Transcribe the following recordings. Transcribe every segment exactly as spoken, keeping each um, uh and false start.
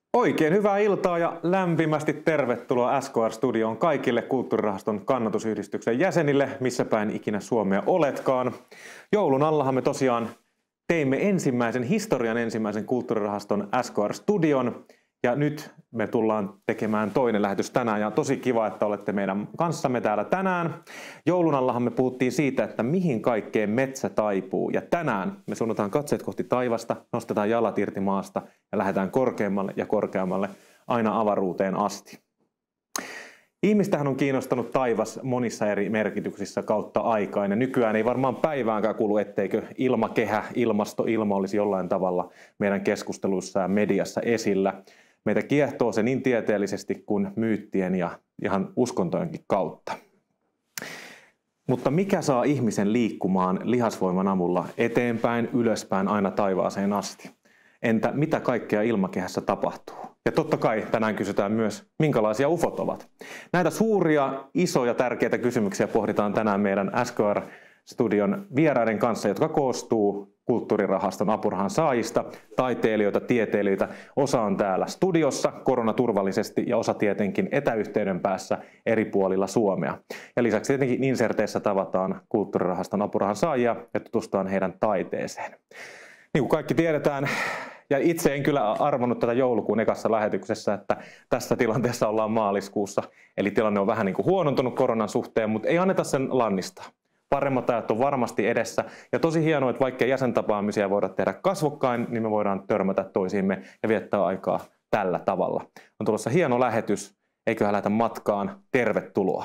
Oikein hyvää iltaa ja lämpimästi tervetuloa S K R-studioon kaikille Kulttuurirahaston kannatusyhdistyksen jäsenille, missä päin ikinä Suomea oletkaan. Joulun allahan me tosiaan teimme ensimmäisen, historian ensimmäisen Kulttuurirahaston S K R-studion. Ja nyt me tullaan tekemään toinen lähetys tänään ja tosi kiva, että olette meidän kanssamme täällä tänään. Joulun allahan me puhuttiin siitä, että mihin kaikkeen metsä taipuu. Ja tänään me suunnataan katseet kohti taivasta, nostetaan jalat irti maasta ja lähdetään korkeammalle ja korkeammalle aina avaruuteen asti. Ihmistähän on kiinnostanut taivas monissa eri merkityksissä kautta aikaan ja nykyään ei varmaan päiväänkään kulu, etteikö ilmakehä, ilmasto, ilma olisi jollain tavalla meidän keskusteluissa ja mediassa esillä. Meitä kiehtoo se niin tieteellisesti kuin myyttien ja ihan uskontojenkin kautta. Mutta mikä saa ihmisen liikkumaan lihasvoiman avulla eteenpäin, ylöspäin, aina taivaaseen asti? Entä mitä kaikkea ilmakehässä tapahtuu? Ja totta kai tänään kysytään myös, minkälaisia ufot ovat. Näitä suuria, isoja, tärkeitä kysymyksiä pohditaan tänään meidän S K R-studion vieraiden kanssa, jotka koostuu Kulttuurirahaston apurahan saajista, taiteilijoita, tieteilijöitä. Osa on täällä studiossa koronaturvallisesti ja osa tietenkin etäyhteyden päässä eri puolilla Suomea. Ja lisäksi tietenkin inserteissä tavataan Kulttuurirahaston apurahan saajia ja tutustutaan heidän taiteeseen. Niin kuin kaikki tiedetään, ja itse en kyllä arvannut tätä joulukuun ekassa lähetyksessä, että tässä tilanteessa ollaan maaliskuussa. Eli tilanne on vähän niin kuin huonontunut koronan suhteen, mutta ei anneta sen lannistaa. Paremmat ajat on varmasti edessä. Ja tosi hienoa, että vaikka jäsentapaamisia voidaan tehdä kasvokkain, niin me voidaan törmätä toisiimme ja viettää aikaa tällä tavalla. On tulossa hieno lähetys. Eiköhän lähdetä matkaan. Tervetuloa.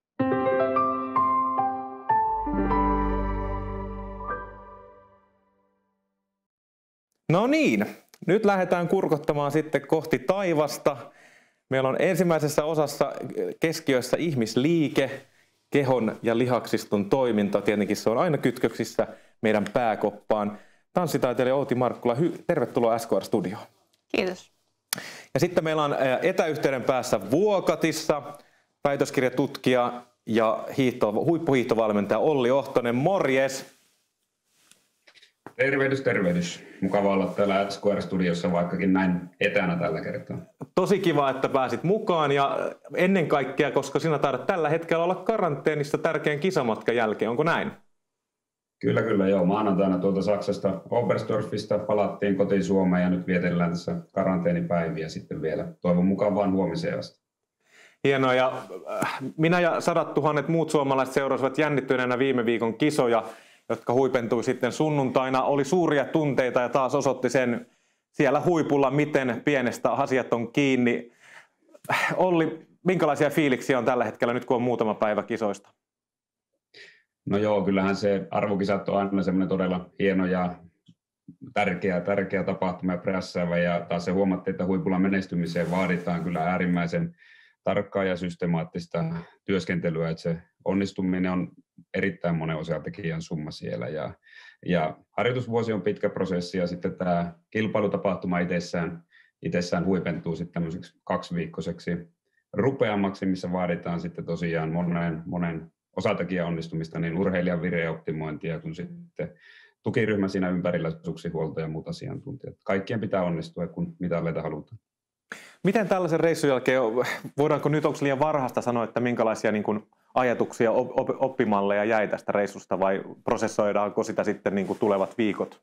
No niin, nyt lähdetään kurkottamaan sitten kohti taivasta. Meillä on ensimmäisessä osassa keskiössä ihmisliike, kehon ja lihaksiston toiminta. Tietenkin se on aina kytköksissä meidän pääkoppaan. Tanssitaiteilija Outi Markkula, tervetuloa S K R-studioon. Kiitos. Ja sitten meillä on etäyhteyden päässä Vuokatissa väitöskirjatutkija ja hiihto, huippuhiihtovalmentaja Olli Ohtonen. Morjes! Tervehdys, tervehdys. Mukava olla täällä S K R-studiossa, vaikkakin näin etänä tällä kertaa. Tosi kiva, että pääsit mukaan ja ennen kaikkea, koska sinä taidat tällä hetkellä olla karanteenissa tärkeän kisamatkan jälkeen, onko näin? Kyllä, kyllä joo. Maanantaina tuolta Saksasta Oberstdorfista palattiin kotiin Suomeen ja nyt vietellään tässä karanteenipäiviä sitten vielä. Toivon mukaan vaan huomiseen asti. Hienoa ja minä ja sadat tuhannet muut suomalaiset seurasivat jännittyneenä viime viikon kisoja, jotka huipentui sitten sunnuntaina. Oli suuria tunteita ja taas osoitti sen siellä huipulla, miten pienestä asiat on kiinni. Olli, minkälaisia fiiliksiä on tällä hetkellä nyt, kun on muutama päivä kisoista? No joo, kyllähän se arvokisat on aina semmoinen todella hieno ja tärkeä, tärkeä tapahtuma ja prässäävä. Ja taas se huomattiin, että huipulla menestymiseen vaaditaan kyllä äärimmäisen tarkkaa ja systemaattista työskentelyä, että se onnistuminen on erittäin monen osatekijän summa siellä. Ja, ja harjoitusvuosi on pitkä prosessi ja sitten tämä kilpailutapahtuma itsessään, itsessään huipentuu sitten tämmöiseksi kaksiviikkoiseksi rupeamaksi, missä vaaditaan sitten tosiaan monen, monen osatekijän onnistumista, niin urheilijan vireoptimointia kuin sitten tukiryhmä siinä ympärillä, suksihuolto ja muut asiantuntijat. Kaikkien pitää onnistua, kun mitalleita halutaan. Miten tällaisen reissun jälkeen, voidaanko nyt, onko liian varhaista sanoa, että minkälaisia niin kuin ajatuksia, oppimalleja jäi tästä reissusta vai prosessoidaanko sitä sitten niin kuin tulevat viikot?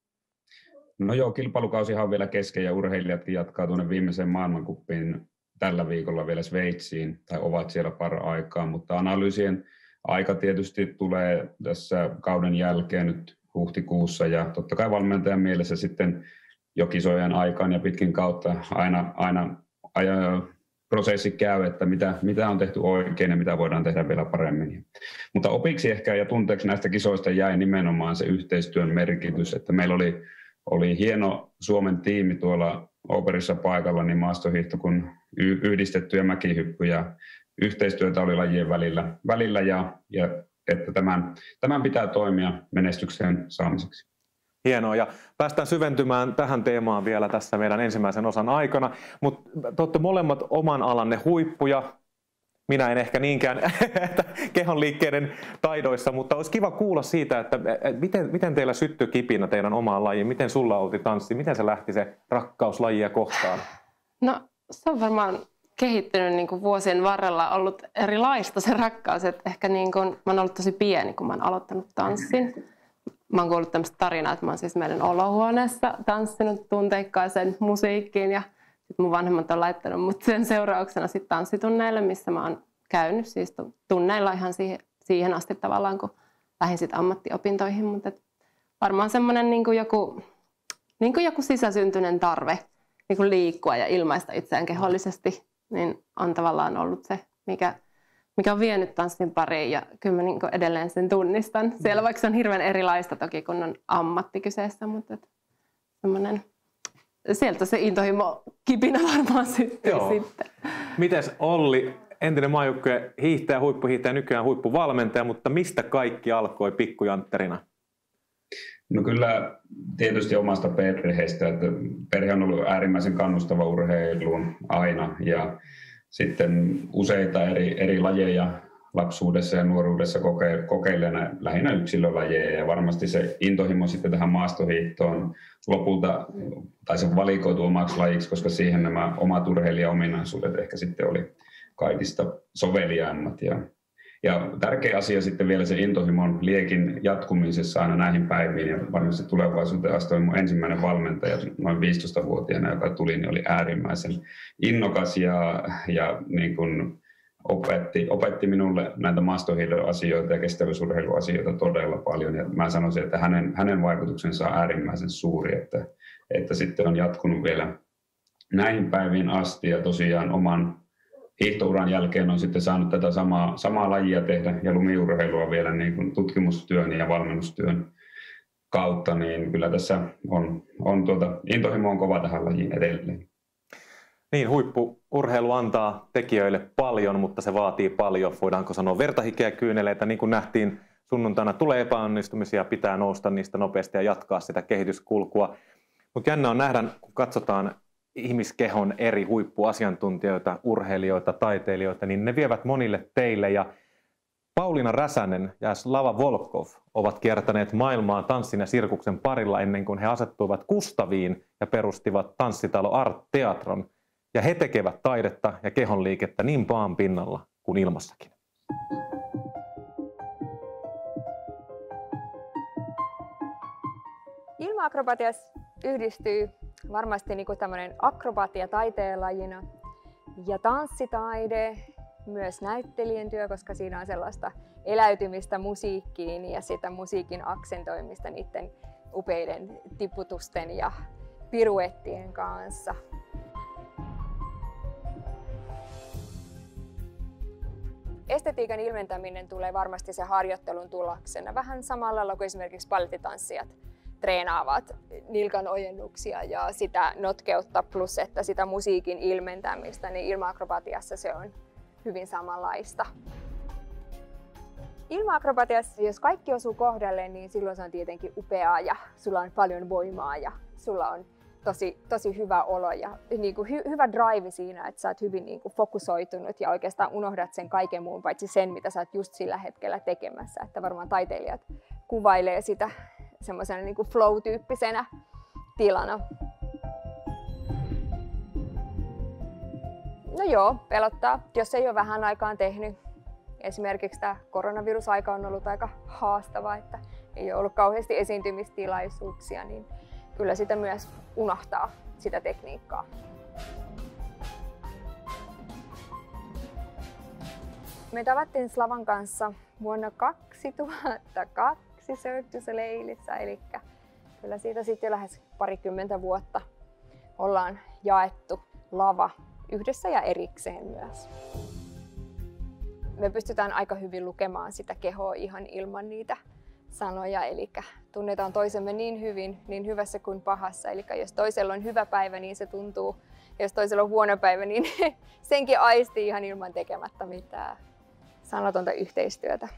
No joo, kilpailukausihan on vielä kesken ja urheilijatkin jatkaa tuonne viimeiseen maailmankuppiin tällä viikolla vielä Sveitsiin tai ovat siellä para-aikaa, mutta analyysien aika tietysti tulee tässä kauden jälkeen nyt huhtikuussa ja totta kai valmentajan mielessä sitten jo kisojen aikaan ja pitkin kautta aina, aina, aina prosessi käy, että mitä, mitä on tehty oikein ja mitä voidaan tehdä vielä paremmin. Mutta opiksi ehkä ja tunteeksi näistä kisoista jäi nimenomaan se yhteistyön merkitys, että meillä oli, oli hieno Suomen tiimi tuolla Oberissa paikalla, niin maastohiihto kuin yhdistettyjä mäkihyppyjä. Yhteistyötä oli lajien välillä, välillä ja, ja että tämän, tämän pitää toimia menestyksen saamiseksi. Hienoa, ja päästään syventymään tähän teemaan vielä tässä meidän ensimmäisen osan aikana, mutta te olette molemmat oman alanne huippuja, minä en ehkä niinkään kehon liikkeiden taidoissa, mutta olisi kiva kuulla siitä, että miten, miten teillä syttyi kipinä teidän omaan lajiin, miten sulla Outi tanssi, miten se lähti se rakkaus lajia kohtaan? No se on varmaan kehittynyt niin kuin vuosien varrella, ollut erilaista se rakkaus. Että ehkä niin kuin, mä oon ollut tosi pieni, kun mä oon aloittanut tanssin. Mä oon kuullut tämmöistä tarinaa, että mä oon siis meidän olohuoneessa tanssinut tunteikkaisen musiikkiin ja sit mun vanhemmat on laittanut mut sen seurauksena sit tanssitunneille, missä mä oon käynyt siis tunneilla ihan siihen, siihen asti tavallaan, kun lähdin sit ammattiopintoihin. Mutta varmaan semmoinen niin kuin joku, niin kuin joku sisäsyntyinen tarve niin kuin liikkua ja ilmaista itseään kehollisesti, niin on tavallaan ollut se, mikä, mikä on vienyt tanssin pariin. Ja kyllä mä niin kuin edelleen sen tunnistan. Siellä vaikka se on hirveän erilaista toki, kun on ammatti kyseessä, mutta semmoinen, sieltä se intohimo kipinä varmaan syttyi sitten. Mites Olli, entinen maajoukkueen hiihtäjä, huippuhiihtäjä, nykyään huippuvalmentaja, mutta mistä kaikki alkoi pikkujantterina? No kyllä tietysti omasta perheestä, että perhe on ollut äärimmäisen kannustava urheiluun aina ja sitten useita eri, eri lajeja lapsuudessa ja nuoruudessa koke, kokeilleena lähinnä yksilölajeja ja varmasti se intohimo sitten tähän maastohiihtoon lopulta, tai se valikoitu omaksi lajiksi, koska siihen nämä omat urheilijaominaisuudet ehkä sitten oli kaikista soveliaimmat. Ja, ja tärkeä asia sitten vielä se intohimon liekin jatkumisessa aina näihin päiviin ja varmasti tulevaisuuteen asti oli mun ensimmäinen valmentaja noin viisitoistavuotiaana, joka tuli, niin oli äärimmäisen innokas ja, ja niin kuin opetti, opetti minulle näitä maastohiihdon-asioita ja kestävyysurheiluasioita todella paljon. Ja mä sanoisin, että hänen, hänen vaikutuksensa on äärimmäisen suuri, että, että sitten on jatkunut vielä näihin päiviin asti ja tosiaan oman hiihtouran jälkeen on sitten saanut tätä samaa, samaa lajia tehdä ja lumiurheilua vielä niin kuin tutkimustyön ja valmennustyön kautta, niin kyllä tässä on, on tuota, intohimo on kova tähän lajiin edelleen. Niin, huippu-urheilu antaa tekijöille paljon, mutta se vaatii paljon, voidaanko sanoa, vertahikeä kyyneleitä. Niin kuin nähtiin sunnuntaina, tulee epäonnistumisia, pitää nousta niistä nopeasti ja jatkaa sitä kehityskulkua. Mutta jännä on nähdä, kun katsotaan ihmiskehon eri huippuasiantuntijoita, urheilijoita, taiteilijoita, niin ne vievät monille teille. Ja Pauliina Räsänen ja Slava Volkov ovat kiertäneet maailmaa tanssin ja sirkuksen parilla ennen kuin he asettuivat Kustaviin ja perustivat tanssitalo Art Teatron. Ja he tekevät taidetta ja kehonliikettä niin paan pinnalla kuin ilmassakin. Ilma-akrobatias yhdistyy varmasti niin kuin tämmöinen akrobatia taiteenlajina ja tanssitaide, myös näyttelijän työ, koska siinä on sellaista eläytymistä musiikkiin ja sitä musiikin aksentoimista niiden upeiden tiputusten ja piruettien kanssa. Estetiikan ilmentäminen tulee varmasti sen harjoittelun tuloksena vähän samalla lailla kuin esimerkiksi balettitanssijat treenaavat nilkan ojennuksia ja sitä notkeutta plus että sitä musiikin ilmentämistä, niin ilma-akrobatiassa se on hyvin samanlaista. Ilma-akrobatiassa, jos kaikki osuu kohdalle, niin silloin se on tietenkin upeaa ja sulla on paljon voimaa ja sulla on tosi, tosi hyvä olo ja niin kuin hy, hyvä drive siinä, että sä oot hyvin niin kuin fokusoitunut ja oikeastaan unohdat sen kaiken muun paitsi sen, mitä sä oot just sillä hetkellä tekemässä. Että varmaan taiteilijat kuvailee sitä semmoisena niin kuin flow-tyyppisenä tilana. No joo, pelottaa, jos ei ole vähän aikaan tehnyt. Esimerkiksi tämä koronavirusaika on ollut aika haastava, että ei ole ollut kauheasti esiintymistilaisuuksia, niin kyllä sitä myös unohtaa, sitä tekniikkaa. Me tavattiin Slavan kanssa vuonna kaksituhattakaksi Cirque du Soleilissa, eli kyllä siitä sitten jo lähes parikymmentä vuotta ollaan jaettu lava yhdessä ja erikseen myös. Me pystytään aika hyvin lukemaan sitä kehoa ihan ilman niitä sanoja, eli tunnetaan toisemme niin hyvin, niin hyvässä kuin pahassa. Eli jos toisella on hyvä päivä, niin se tuntuu, ja jos toisella on huono päivä, niin senkin aistii ihan ilman tekemättä mitään sanotonta yhteistyötä.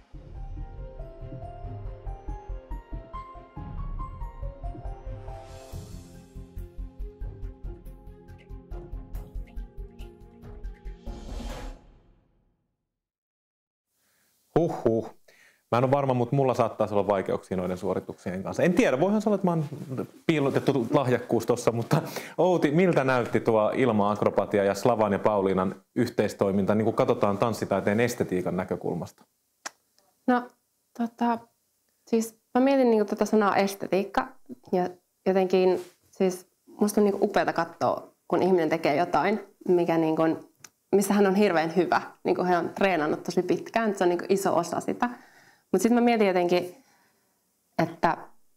Huhhuh. Mä en ole varma, mutta mulla saattaa olla vaikeuksia noiden suorituksien kanssa. En tiedä, voihan sanoa, että mä oon piilotettu lahjakkuus tuossa, mutta Outi, miltä näytti tuo ilma-akrobatia ja Slavan ja Pauliinan yhteistoiminta, niin kun katsotaan tanssitaiteen estetiikan näkökulmasta? No, tota, siis mä mietin niin tätä sanaa estetiikka ja jotenkin siis musta on niin upeata katsoa, kun ihminen tekee jotain, mikä niin kuin, missä hän on hirveän hyvä. Niin kuin hän on treenannut tosi pitkään, se on niin iso osa sitä. Mutta sitten mä mietin jotenkin, että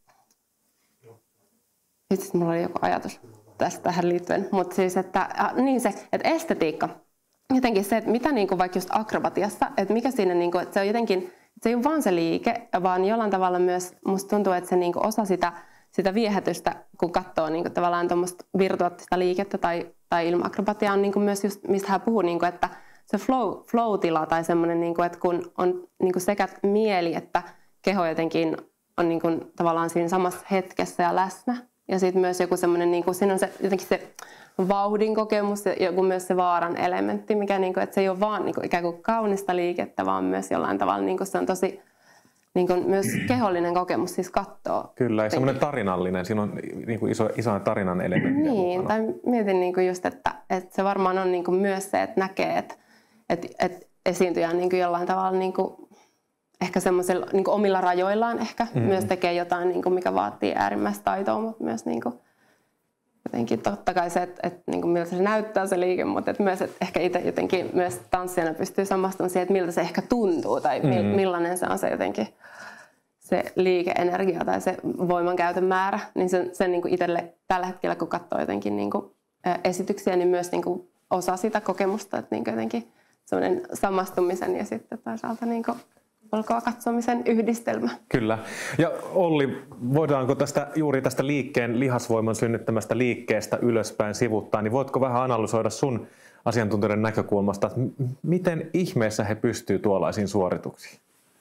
itse mulla oli joku ajatus tästä tähän liittyen, mutta siis, että äh, niin se, että estetiikka, jotenkin se, että mitä niinku vaikka just akrobatiassa, että mikä siinä, niinku, että se on jotenkin, että se ei ole vaan se liike, vaan jollain tavalla myös musta tuntuu, että se niinku osa sitä, sitä viehätystä, kun katsoo niinku tavallaan tuommoista virtuaattista liikettä tai, tai ilma-akrobatiaa, on niinku myös just, mistä hän puhuu, niinku, että se flow, flow-tila tai semmoinen, niinku, että kun on niinku sekä mieli että keho jotenkin on niinku, tavallaan siinä samassa hetkessä ja läsnä. Ja sitten myös joku semmoinen, niinku, siinä on se, jotenkin se vauhdin kokemus ja joku myös se vaaran elementti, mikä niinku, että se ei ole vaan niinku, ikään kuin kaunista liikettä, vaan myös jollain tavalla niinku, se on tosi niinku, myös kehollinen kokemus siis kattoo. Kyllä, ja semmoinen tarinallinen, siinä on niinku, iso, iso tarinan elementti. Niin, tai mietin niinku, just, että, että se varmaan on niinku, myös se, että näkee, että, että, että esiintyjä on niinku, jollain tavalla niinku, ehkä semmoisilla niin omilla rajoillaan ehkä mm. myös tekee jotain, niin kuin, mikä vaatii äärimmäistä taitoa, mutta myös niin kuin, jotenkin totta kai se, että, että niin kuin, miltä se näyttää se liike, mutta että myös että ehkä itse jotenkin myös tanssijana pystyy samastumaan siihen, että miltä se ehkä tuntuu tai mm. millainen se on se jotenkin se liikeenergia tai se voimankäytön määrä. Niin se, se niin kuin itselle tällä hetkellä, kun katsoo jotenkin niin kuin, esityksiä, niin myös niin kuin, osa sitä kokemusta, että niin kuin, jotenkin semmoinen samastumisen ja sitten toisaalta niin kuin, olkaa katsomisen yhdistelmä. Kyllä. Ja Olli, voidaanko tästä, juuri tästä liikkeen lihasvoiman synnyttämästä liikkeestä ylöspäin sivuttaa, niin voitko vähän analysoida sun asiantuntijoiden näkökulmasta, että miten ihmeessä he pystyvät tuollaisiin suorituksiin?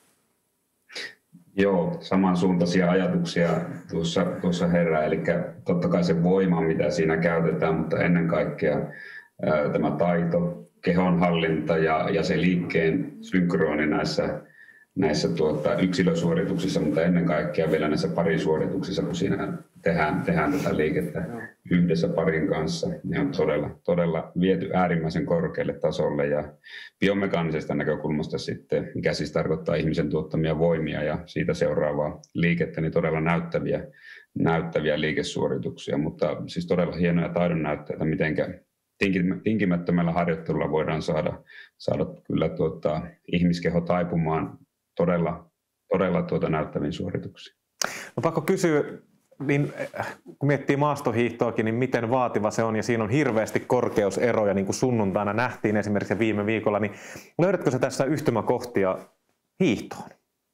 Joo, samansuuntaisia ajatuksia tuossa, tuossa herää. Eli totta kai se voima, mitä siinä käytetään, mutta ennen kaikkea ää, tämä taito, kehonhallinta ja, ja se liikkeen synkrooni näissä näissä tuota, yksilösuorituksissa, mutta ennen kaikkea vielä näissä parisuorituksissa, kun siinä tehdään, tehdään tätä liikettä yhdessä parin kanssa. Ne on todella, todella viety äärimmäisen korkealle tasolle ja biomekaanisesta näkökulmasta sitten, mikä siis tarkoittaa ihmisen tuottamia voimia ja siitä seuraavaa liikettä, niin todella näyttäviä, näyttäviä liikesuorituksia, mutta siis todella hienoja taidon näytteitä, mitenkä tinkimättömällä harjoittelulla voidaan saada, saada kyllä tuota, ihmiskeho taipumaan todella, todella tuota näyttäviin suorituksiin. No pakko kysyä, niin, kun miettii maastohiihtoakin, niin miten vaativa se on ja siinä on hirveästi korkeuseroja, niin kuin sunnuntaina nähtiin esimerkiksi viime viikolla, niin löydätkö sä tässä yhtymäkohtia hiihtoon?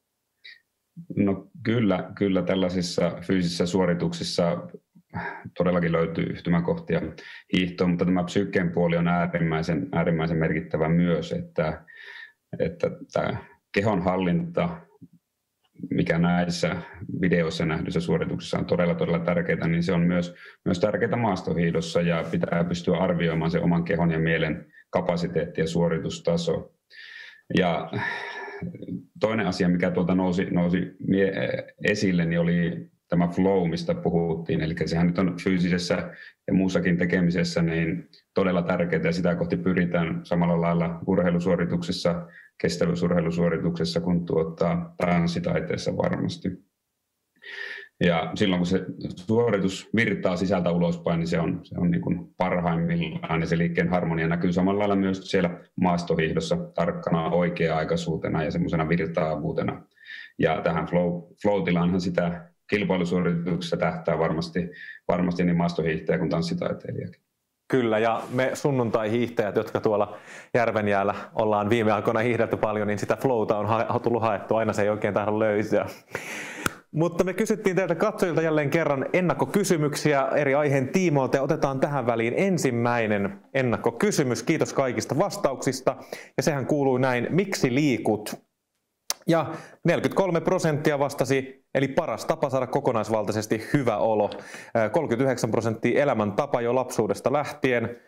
No kyllä, kyllä tällaisissa fyysisissä suorituksissa todellakin löytyy yhtymäkohtia hiihtoon, mutta tämä psyykkeen puoli on äärimmäisen, äärimmäisen merkittävä myös, että, että tämä kehonhallinta, mikä näissä videoissa nähdyissä suorituksissa on todella, todella tärkeää, niin se on myös, myös tärkeää maastohiihdossa ja pitää pystyä arvioimaan se oman kehon ja mielen kapasiteetti ja suoritustaso. Ja toinen asia, mikä tuolta nousi, nousi esille, niin oli tämä flow, mistä puhuttiin. Eli sehän nyt on fyysisessä ja muussakin tekemisessä niin todella tärkeää ja sitä kohti pyritään samalla lailla urheilusuorituksessa, kestävyysurheilusuorituksessa kuin tuota, tanssitaiteessa varmasti. Ja silloin kun se suoritus virtaa sisältä ulospäin, niin se on, se on niin kuin parhaimmillaan ja se liikkeen harmonia näkyy samalla lailla myös siellä maastohiihdossa tarkkana oikea-aikaisuutena ja semmoisena virtaavuutena. Ja tähän flow, flow-tilaanhan sitä kilpailusuorituksessa tähtää varmasti, varmasti niin maastohiihtäjä kuin tanssitaiteilijakin. Kyllä, ja me sunnuntai-hiihtäjät, jotka tuolla Järvenjäällä ollaan viime aikoina hiihdelty paljon, niin sitä flowta on ha- tullut haettu, aina se ei oikein tahdo löytyä. Mutta me kysyttiin teiltä katsojilta jälleen kerran ennakkokysymyksiä eri aiheen tiimoilta ja otetaan tähän väliin ensimmäinen ennakkokysymys. Kiitos kaikista vastauksista. Ja sehän kuului näin, miksi liikut? Ja neljäkymmentäkolme prosenttia vastasi, eli paras tapa saada kokonaisvaltaisesti hyvä olo. kolmekymmentäyhdeksän prosenttia elämäntapa jo lapsuudesta lähtien.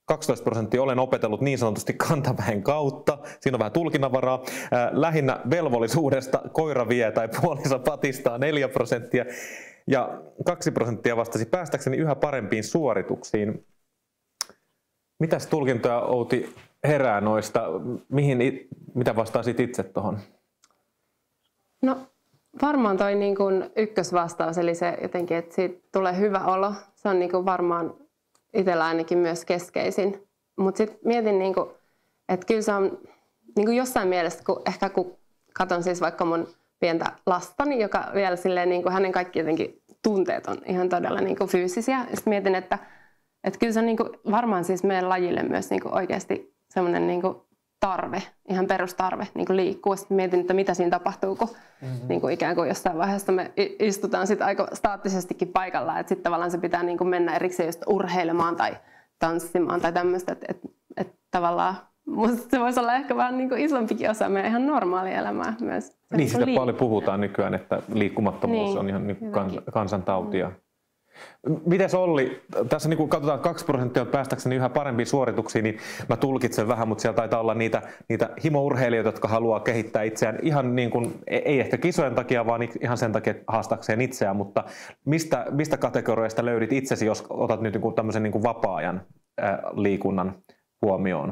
kaksitoista prosenttia olen opetellut niin sanotusti kantaväen kautta. Siinä on vähän tulkinnanvaraa. Lähinnä velvollisuudesta koira vie tai puoliso patistaa neljä prosenttia. Ja kaksi prosenttia vastasi päästäkseni yhä parempiin suorituksiin. Mitäs tulkintoja, Outi, herää noista? Mihin, mitä vastasit itse tuohon? No varmaan toi niin kuin ykkösvastaus, eli se jotenkin, että siitä tulee hyvä olo. Se on niin kuin varmaan itsellä ainakin myös keskeisin. Mutta sitten mietin, niin kuin, että kyllä se on niin kuin jossain mielessä, kun ehkä kun katson siis vaikka mun pientä lastani, joka vielä silleen, niin kuin hänen kaikki jotenkin tunteet on ihan todella niin kuin fyysisiä. Sitten mietin, että, että kyllä se on niin kuin varmaan siis meidän lajille myös niin kuin oikeasti semmoinen niin kuin tarve, ihan perustarve niin kuin liikkua. Sitten mietin, että mitä siinä tapahtuu, kun mm-hmm. niin kuin ikään kuin jossain vaiheessa me istutaan sit aika staattisestikin paikallaan. Että sitten tavallaan se pitää niin kuin mennä erikseen just urheilemaan tai tanssimaan tai tämmöistä. Että et, et tavallaan musta se voisi olla ehkä vähän niin kuin isompikin osa meidän ihan normaalia elämää myös. Niin, sitä paljon puhutaan nykyään, että liikkumattomuus niin, on ihan niin kans, kansantautia. Mites Olli, tässä niin kun katsotaan kaksi prosenttia päästäkseni yhä parempiin suorituksiin, niin mä tulkitsen vähän, mutta siellä taitaa olla niitä, niitä himourheilijoita, jotka haluaa kehittää itseään ihan niin kuin, ei ehkä kisojen takia, vaan ihan sen takia haastakseen itseään, mutta mistä, mistä kategorioista löydit itsesi, jos otat nyt niin tämmöisen niin kuin vapaa-ajan ää, liikunnan huomioon?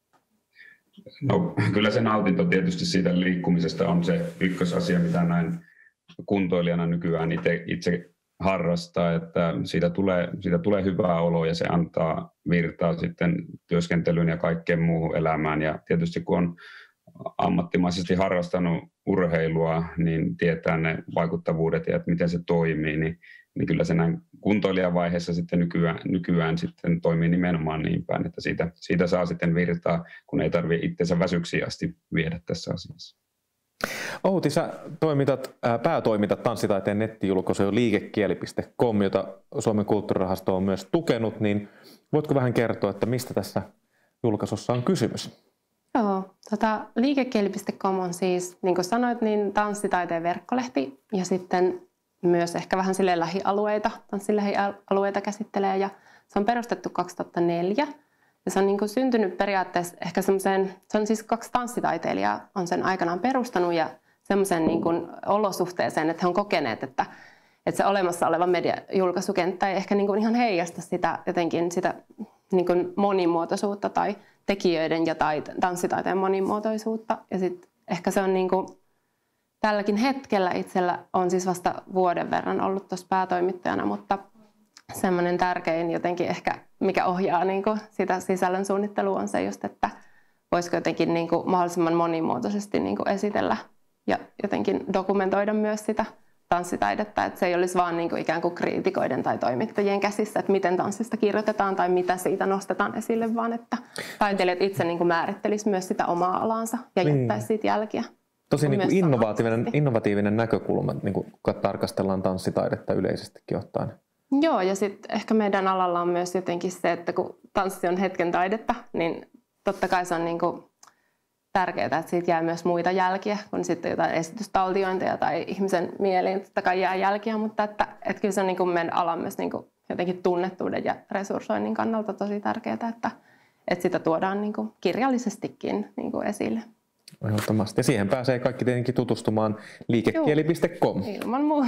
No kyllä se nautinto tietysti siitä liikkumisesta on se ykkösasia, mitä näin kuntoilijana nykyään itse, itse harrastaa, että siitä tulee, siitä tulee hyvää oloa ja se antaa virtaa sitten työskentelyyn ja kaikkeen muuhun elämään. Ja tietysti kun on ammattimaisesti harrastanut urheilua, niin tietää ne vaikuttavuudet ja että miten se toimii, niin, niin kyllä se näin kuntoilijavaiheessa sitten nykyään, nykyään sitten toimii nimenomaan niin päin, että siitä, siitä saa sitten virtaa, kun ei tarvitse itsensä väsyksiä asti viedä tässä asiassa. Outi, sä toimitat, ää, päätoimitat tanssitaiteen nettijulkaisu liikekieli piste com, jota Suomen kulttuurirahasto on myös tukenut, niin voitko vähän kertoa, että mistä tässä julkaisussa on kysymys? Joo, tota, liikekieli piste com on siis, niin kuin sanoit, niin tanssitaiteen verkkolehti ja sitten myös ehkä vähän silleen lähialueita, tanssilähialueita käsittelee ja se on perustettu kaksituhattaneljä. Ja se on niin kuin syntynyt periaatteessa ehkä semmoiseen, se on siis kaksi tanssitaiteilijaa on sen aikanaan perustanut ja semmoiseen niin kuin olosuhteeseen, että he on kokeneet, että, että se olemassa oleva mediajulkaisukenttä ei ehkä niin kuin ihan heijasta sitä jotenkin sitä niin kuin monimuotoisuutta tai tekijöiden ja tait, tanssitaiteen monimuotoisuutta. Ja sitten ehkä se on niin kuin, tälläkin hetkellä itsellä on siis vasta vuoden verran ollut tuossa päätoimittajana, mutta semmoinen tärkein jotenkin ehkä, mikä ohjaa niin kuin sitä sisällön suunnittelua on se just, että voisiko jotenkin niin kuin mahdollisimman monimuotoisesti niin kuin esitellä ja jotenkin dokumentoida myös sitä tanssitaidetta, että se ei olisi vaan niin kuin ikään kuin kriitikoiden tai toimittajien käsissä, että miten tanssista kirjoitetaan tai mitä siitä nostetaan esille, vaan että taiteilijat itse niin kuin määrittelisivät myös sitä omaa alaansa ja niin. jättäisi siitä jälkiä. Tosi niin kuin innovatiivinen, innovatiivinen näkökulma, niin kuin tarkastellaan tanssitaidetta yleisestikin ottaen. Joo, ja sitten ehkä meidän alalla on myös jotenkin se, että kun tanssi on hetken taidetta, niin totta kai se on niinku tärkeää, että siitä jää myös muita jälkiä, kun sitten jotain esitystaltiointeja tai ihmisen mieliin totta kai jää jälkiä, mutta että, että kyllä se on niinku meidän alan myös niinku jotenkin tunnettuuden ja resurssoinnin kannalta tosi tärkeää, että, että sitä tuodaan niinku kirjallisestikin niinku esille. Ehdottomasti. Ja siihen pääsee kaikki tietenkin tutustumaan liikekieli piste com. Ilman muuta.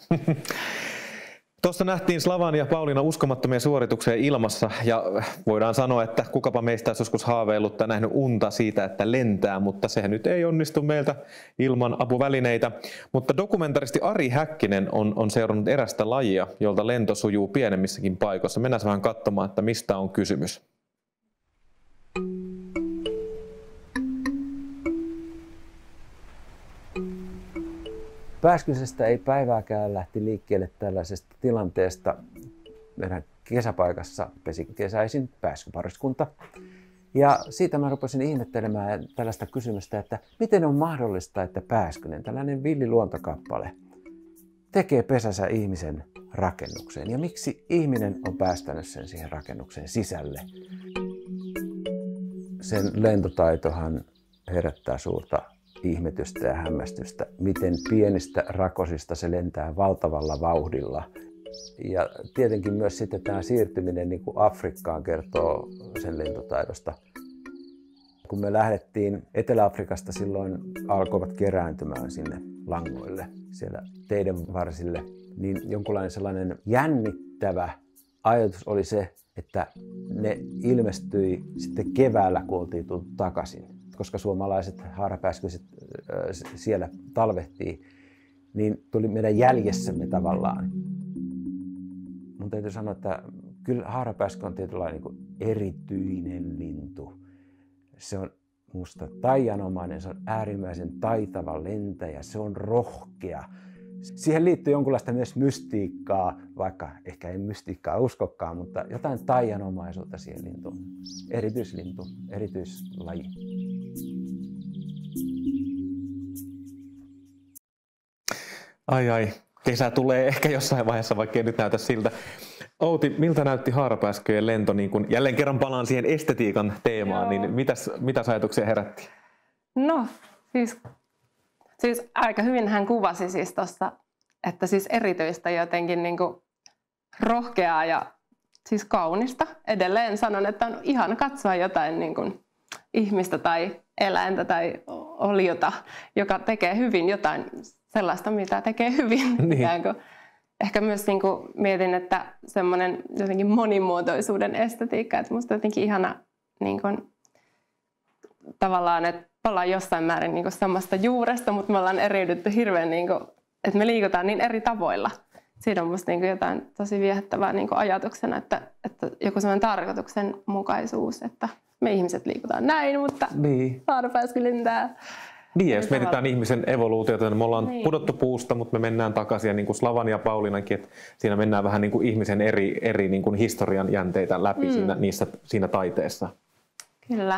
Tuossa nähtiin Slavan ja Pauliina uskomattomia suorituksia ilmassa ja voidaan sanoa, että kukapa meistä olisi joskus haaveillut tai nähnyt unta siitä, että lentää, mutta sehän nyt ei onnistu meiltä ilman apuvälineitä. Mutta dokumentaristi Ari Häkkinen on, on seurannut erästä lajia, jolta lento sujuu pienemmissäkin paikoissa. Mennään vähän katsomaan, että mistä on kysymys. Pääskysestä ei päivääkään lähti liikkeelle tällaisesta tilanteesta. Meidän kesäpaikassa pesi kesäisin pääskypariskunta. Ja siitä mä rupesin ihmettelemään tällaista kysymystä, että miten on mahdollista, että pääskynen, tällainen villi luontokappale, tekee pesänsä ihmisen rakennukseen. Ja miksi ihminen on päästänyt sen siihen rakennukseen sisälle? Sen lentotaitohan herättää suurta ihmetystä ja hämmästystä, miten pienistä rakosista se lentää valtavalla vauhdilla Ja tietenkin myös sitten tämä siirtyminen niin kuin Afrikkaan kertoo sen lentotaidosta. Kun me lähdettiin Etelä-Afrikasta, silloin alkoivat kerääntymään sinne langoille, siellä teiden varsille, niin jonkunlainen sellainen jännittävä ajatus oli se, että ne ilmestyi sitten keväällä, kun oltiin tultu takaisin. Koska suomalaiset haarapääskyset siellä talvehtii, niin tuli meidän jäljessämme tavallaan. Mun täytyy sanoa, että kyllä haarapääsky on tietynlainen niin kuin erityinen lintu. Se on musta taianomainen, se on äärimmäisen taitava lentäjä, se on rohkea. Siihen liittyy jonkunlaista myös mystiikkaa, vaikka ehkä ei mystiikkaa uskokaan, mutta jotain taianomaisuutta siihen lintuun. Erityislintu, erityislaji. Ai ai, kesä tulee ehkä jossain vaiheessa, vaikka ei nyt näytä siltä. Outi, miltä näytti haarapääskyjen lento? Niin kun jälleen kerran palaan siihen estetiikan teemaan, Joo. niin mitäs, mitäs ajatuksia herätti? No, siis, siis aika hyvin hän kuvasi siis tuossa, että siis erityistä jotenkin niin kuin rohkeaa ja siis kaunista. Edelleen sanon, että on ihana katsoa jotain niin kuin ihmistä tai eläintä tai oliota, joka tekee hyvin jotain sellaista, mitä tekee hyvin. Niin. Ehkä myös niin kuin mietin, että semmoinen jotenkin monimuotoisuuden estetiikka, että musta jotenkin ihana niin kuin, tavallaan, että ollaan jossain määrin niin kuin samasta juuresta, mutta me ollaan eriydytty hirveän, niin kuin, että me liikutaan niin eri tavoilla. Siinä on musta niin kuin jotain tosi viehättävää niin kuin ajatuksena, että, että joku semmoinen tarkoituksenmukaisuus, että me ihmiset liikutaan näin, mutta niin. haarapääsky lentää. Niin, ja jos mietitään ihmisen evoluutiota, niin me ollaan niin. pudottu puusta, mutta me mennään takaisin, ja niin kuin Slavan ja Pauliinakin, että siinä mennään vähän niin kuin ihmisen eri, eri niin kuin historian jänteitä läpi mm. siinä, niissä, siinä taiteessa. Kyllä.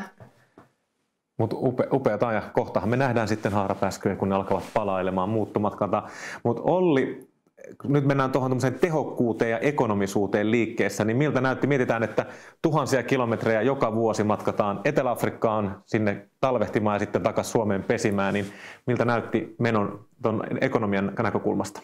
Mutta upe, upeata, ja kohtahan me nähdään sitten haarapääskyjä, kun ne alkavat palailemaan muuttumatkalta. Mutta Olli, nyt mennään tuohon tehokkuuteen ja ekonomisuuteen liikkeessä, niin miltä näytti? Mietitään, että tuhansia kilometrejä joka vuosi matkataan Etelä-Afrikkaan sinne talvehtimaan ja sitten takaisin Suomeen pesimään, niin miltä näytti menon tuon ekonomian näkökulmasta?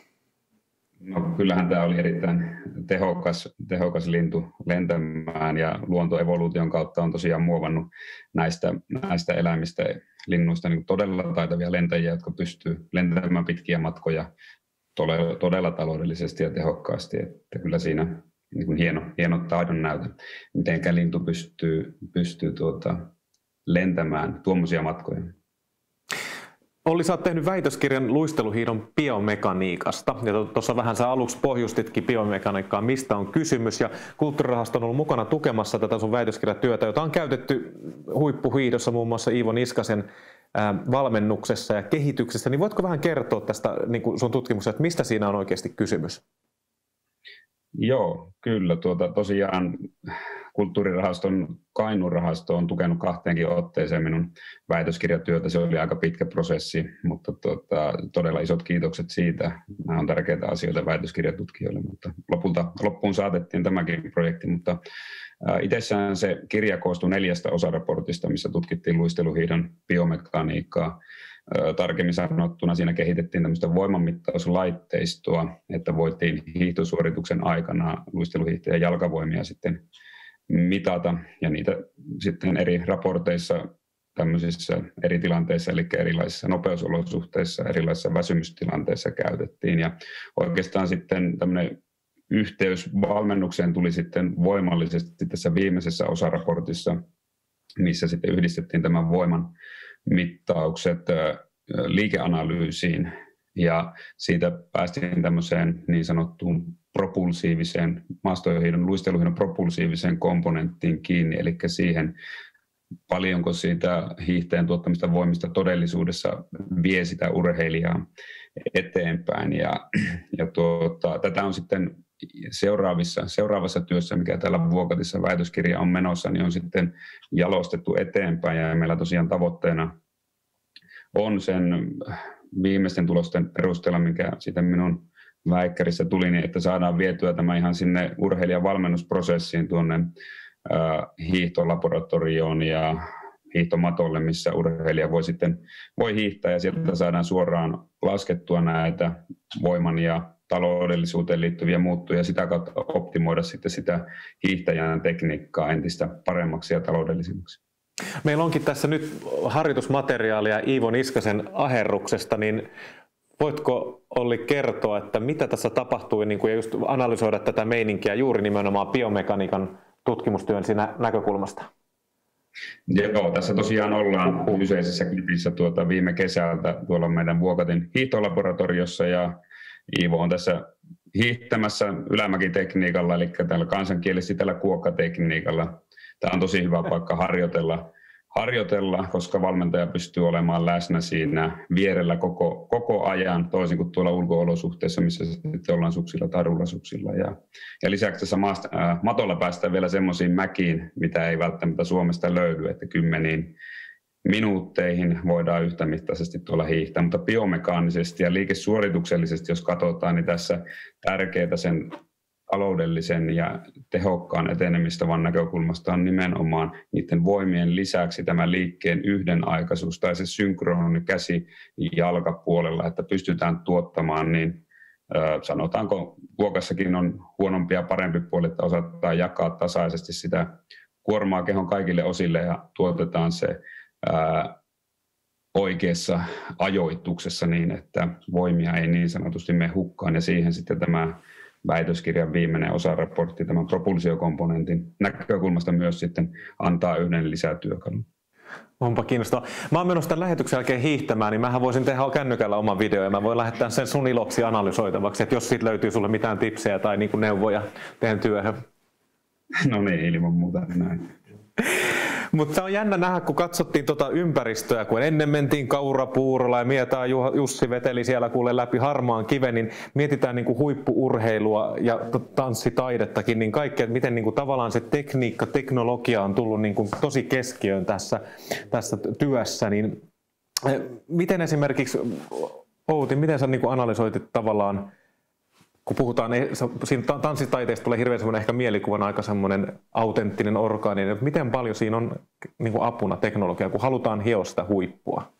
No, kyllähän tämä oli erittäin tehokas, tehokas lintu lentämään, ja luontoevoluution kautta on tosiaan muovannut näistä, näistä eläimistä, linnuista niin todella taitavia lentäjiä, jotka pystyy lentämään pitkiä matkoja todella, todella taloudellisesti ja tehokkaasti. Että kyllä siinä niin kuin hieno, hieno taidon näytä, miten lintu pystyy, pystyy tuota, lentämään tuommoisia matkoja. Olli, sä oot tehnyt väitöskirjan luisteluhiidon biomekaniikasta, ja tuossa vähän sä aluksi pohjustitkin biomekaniikkaa, mistä on kysymys, ja Kulttuurirahasto on ollut mukana tukemassa tätä sun väitöskirjatyötä, jota on käytetty huippuhiidossa muun muassa Iivo Niskasen valmennuksessa ja kehityksessä, niin voitko vähän kertoa tästä niin kuin sun tutkimuksesta, että mistä siinä on oikeasti kysymys? Joo, kyllä. Tuota, tosiaan Kulttuurirahaston Kainuun rahasto on tukenut kahteenkin otteeseen minun väitöskirjatyötä. Se oli aika pitkä prosessi, mutta tuota, todella isot kiitokset siitä. Nämä on tärkeitä asioita väitöskirjatutkijoille, mutta lopulta loppuun saatettiin tämäkin projekti. Mutta itsessään se kirja koostui neljästä osaraportista, missä tutkittiin luisteluhiidon biomekaniikkaa. Tarkemmin sanottuna siinä kehitettiin tämmöistä voimanmittauslaitteistoa, että voitiin hiihtosuorituksen aikana luisteluhiihtäjän jalkavoimia sitten mitata, ja niitä sitten eri raporteissa tämmöisissä eri tilanteissa, eli erilaisissa nopeusolosuhteissa, erilaisissa väsymystilanteissa käytettiin, ja oikeastaan sitten tämmöinen yhteys valmennukseen tuli sitten voimallisesti tässä viimeisessä osaraportissa, missä sitten yhdistettiin tämän voiman mittaukset liikeanalyysiin, ja siitä päästiin tämmöiseen niin sanottuun propulsiiviseen, maastohiidon, luisteluhiidon propulsiiviseen komponenttiin kiinni, eli siihen, paljonko siitä hiihtäjän tuottamista voimista todellisuudessa vie sitä urheilijaa eteenpäin. Ja, ja tuota, tätä on sitten seuraavissa, seuraavassa työssä, mikä täällä Vuokatissa väitöskirja on menossa, niin on sitten jalostettu eteenpäin, ja meillä tosiaan tavoitteena on sen viimeisten tulosten perusteella, mikä sitten minun väikkärissä tuli, niin että saadaan vietyä tämä ihan sinne urheilijan valmennusprosessiin tuonne äh, hiihtolaboratorioon ja hiihtomatolle, missä urheilija voi sitten voi hiihtää, ja sieltä saadaan suoraan laskettua näitä voiman ja taloudellisuuteen liittyviä muuttuja ja sitä kautta optimoida sitten sitä hiihtäjän tekniikkaa entistä paremmaksi ja taloudellisemmaksi. Meillä onkin tässä nyt harjoitusmateriaalia Iivo Niskasen aherruksesta, niin voitko Olli kertoa, että mitä tässä tapahtui niin kuin, ja just analysoida tätä meininkiä juuri nimenomaan biomekaniikan tutkimustyön siinä näkökulmasta? Joo, tässä tosiaan ollaan kyseisessä klipissä tuota viime kesältä tuolla meidän Vuokatin hiihtolaboratoriossa ja Iivo on tässä hiihtämässä ylämäkitekniikalla, eli tällä kansankielisesti tällä kuokkatekniikalla. Tämä on tosi hyvä paikka harjoitella, harjoitella, koska valmentaja pystyy olemaan läsnä siinä vierellä koko, koko ajan, toisin kuin tuolla ulko-olosuhteissa, missä sitten ollaan suksilla tai rullasuksilla. Ja, ja lisäksi tässä maasta, ää, matolla päästään vielä semmoisiin mäkiin, mitä ei välttämättä Suomesta löydy, että kymmeniin minuutteihin voidaan yhtämittaisesti tuolla hiihtää, mutta biomekaanisesti ja liikesuorituksellisesti, jos katsotaan, niin tässä tärkeää sen taloudellisen ja tehokkaan etenemistavan näkökulmasta on nimenomaan niiden voimien lisäksi tämä liikkeen yhdenaikaisuus tai se synkroninen käsi jalkapuolella, että pystytään tuottamaan, niin sanotaanko vuokassakin on huonompi ja parempi puoli, että osataan jakaa tasaisesti sitä kuormaa kehon kaikille osille ja tuotetaan se ää, oikeassa ajoituksessa niin, että voimia ei niin sanotusti mene hukkaan ja siihen sitten tämä väitöskirjan viimeinen osaraportti tämän propulsiokomponentin näkökulmasta myös sitten antaa yhden lisätyökalun. Onpa kiinnostavaa. Mä oon menossa tämän lähetyksen jälkeen hiihtämään, niin mähän voisin tehdä kännykällä oman video ja mä voin lähettää sen sun iloksi analysoitavaksi, että jos siitä löytyy sulle mitään tipsejä tai niin kuin neuvoja teidän työhön. No niin, ilman muuta näin. Mutta on jännä nähdä, kun katsottiin tuota ympäristöä, kun ennen mentiin Kaurapuurolla ja Mietaa Jussi veteli siellä kuule läpi harmaan kiven, niin mietitään niinku huippu-urheilua ja tanssitaidettakin, niin kaikkea, että miten niinku tavallaan se tekniikka, teknologia on tullut niinku tosi keskiöön tässä, tässä työssä. Niin, miten esimerkiksi, Outi, miten sä niinku analysoitit tavallaan, kun puhutaan, siinä tanssitaiteesta tulee hirveän semmoinen ehkä mielikuvan aika semmoinen autenttinen, orgaaninen. Miten paljon siinä on niin kuin apuna teknologiaa, kun halutaan hioa sitä huippua?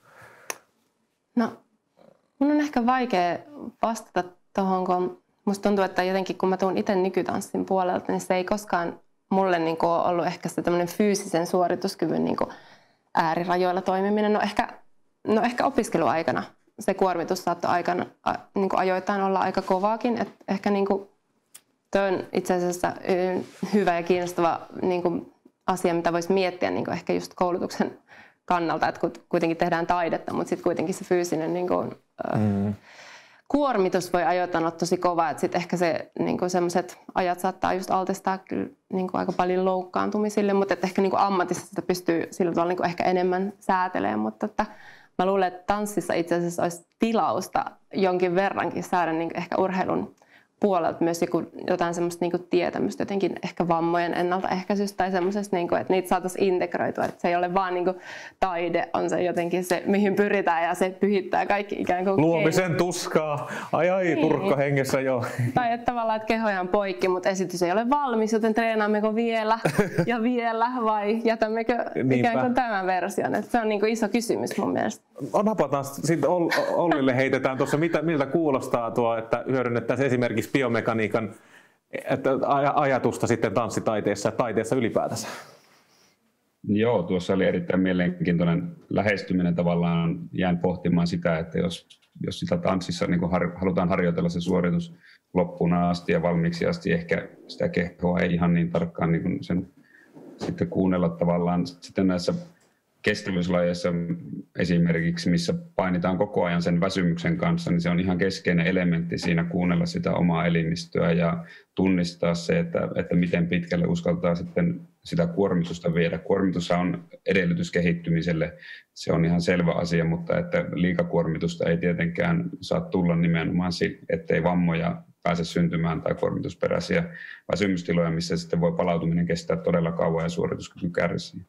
No, mun on ehkä vaikea vastata tuohon, kun musta tuntuu, että jotenkin kun mä tuun itse nykytanssin puolelta, niin se ei koskaan mulle niin kuin ole ollut ehkä se tämmöinen fyysisen suorituskyvyn niin kuin äärirajoilla toimiminen. No ehkä, no ehkä opiskeluaikana. Se kuormitus saattoi aikana, a, niin kuin ajoittain olla aika kovaakin. Et ehkä niin kuin, toi on itse asiassa hyvä ja kiinnostava niin kuin asia, mitä voisi miettiä niin kuin ehkä just koulutuksen kannalta, että kuitenkin tehdään taidetta, mutta sitten kuitenkin se fyysinen niin kuin, mm. kuormitus voi ajoittain olla tosi kova. Sitten ehkä se, niin kuin sellaiset ajat saattaa just altistaa kyllä, niin kuin aika paljon loukkaantumisille, mutta että ehkä niin kuin ammatissa sitä pystyy sillä tavalla niin kuin ehkä enemmän säätelemään, mutta että mä luulen, että tanssissa itse asiassa olisi tilausta jonkin verrankin saada niin ehkä urheilun puolelta myös joku, jotain semmoista niin tietämystä jotenkin ehkä vammojen ennaltaehkäisystä tai semmoisesta, niin että niitä saataisiin integroitua. Että se ei ole vaan niin kuin, taide, on se jotenkin se, mihin pyritään ja se pyhittää kaikki ikään kuin luomisen keino. Tuskaa, ai ai, niin. Turkka hengessä jo. Tai että tavallaan, että kehoja on poikki, mutta esitys ei ole valmis, joten treenaammeko vielä ja vielä vai jätämmekö ikään kuin tämän version. Että se on niin kuin iso kysymys mun mielestä. Napataan sitten Ollille heitetään tuossa, miltä kuulostaa tuo, että hyödynnettäisiin esimerkiksi biomekaniikan että ajatusta sitten tanssitaiteessa ja taiteessa ylipäätänsä. Joo, tuossa oli erittäin mielenkiintoinen lähestyminen tavallaan. Jään pohtimaan sitä, että jos, jos sitä tanssissa niin kuin har, halutaan harjoitella se suoritus loppuun asti ja valmiiksi asti, ehkä sitä kehoa ei ihan niin tarkkaan niin kuin sen sitten kuunnella tavallaan sitten näissä kestävyyslajeissa esimerkiksi, missä painitaan koko ajan sen väsymyksen kanssa, niin se on ihan keskeinen elementti siinä kuunnella sitä omaa elimistöä ja tunnistaa se, että, että miten pitkälle uskaltaa sitten sitä kuormitusta viedä. Kuormitus on edellytys kehittymiselle, se on ihan selvä asia, mutta että liikakuormitusta ei tietenkään saa tulla nimenomaan siitä, ettei vammoja pääse syntymään tai kuormitusperäisiä väsymystiloja, missä sitten voi palautuminen kestää todella kauan ja suorituskyky kärsii.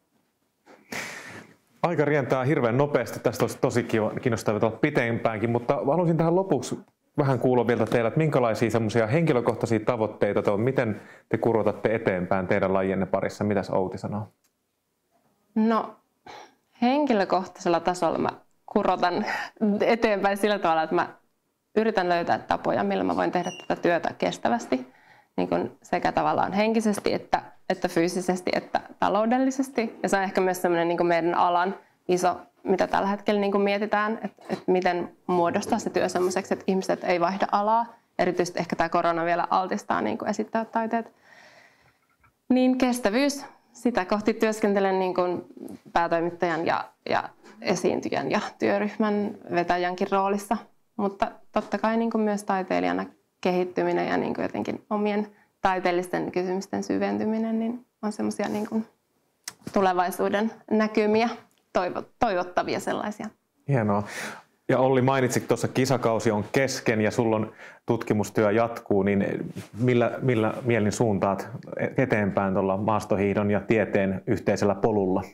Aika rientää hirveän nopeasti. Tästä olisi tosi kiinnostavaa olla pitempäänkin, mutta haluaisin tähän lopuksi vähän kuulla vielä teille, että minkälaisia semmoisia henkilökohtaisia tavoitteita te on, miten te kurotatte eteenpäin teidän lajienne parissa. Mitäs Outi sanoo? No henkilökohtaisella tasolla mä kurotan eteenpäin sillä tavalla, että mä yritän löytää tapoja, millä mä voin tehdä tätä työtä kestävästi niin kuin sekä tavallaan henkisesti että, että fyysisesti että taloudellisesti. Ja se on ehkä myös sellainen niin kuin meidän alan iso, mitä tällä hetkellä niin kuin mietitään, että, että miten muodostaa se työ sellaiseksi, että ihmiset ei vaihda alaa. Erityisesti ehkä tämä korona vielä altistaa niin kuin esittävät taiteet. Niin kestävyys, sitä kohti työskentelen niin kuin päätoimittajan ja, ja esiintyjän ja työryhmän vetäjänkin roolissa. Mutta totta kai niin kuin myös taiteilijana kehittyminen ja niin kuin jotenkin omien taiteellisten kysymysten syventyminen niin on semmoisia niin kuin tulevaisuuden näkymiä, toivo, toivottavia sellaisia. Hienoa. Ja Olli, mainitsit tuossa kisakausi on kesken ja sulla on tutkimustyö jatkuu, niin millä, millä mielin suuntaat eteenpäin tuolla maastohiihdon ja tieteen yhteisellä polulla?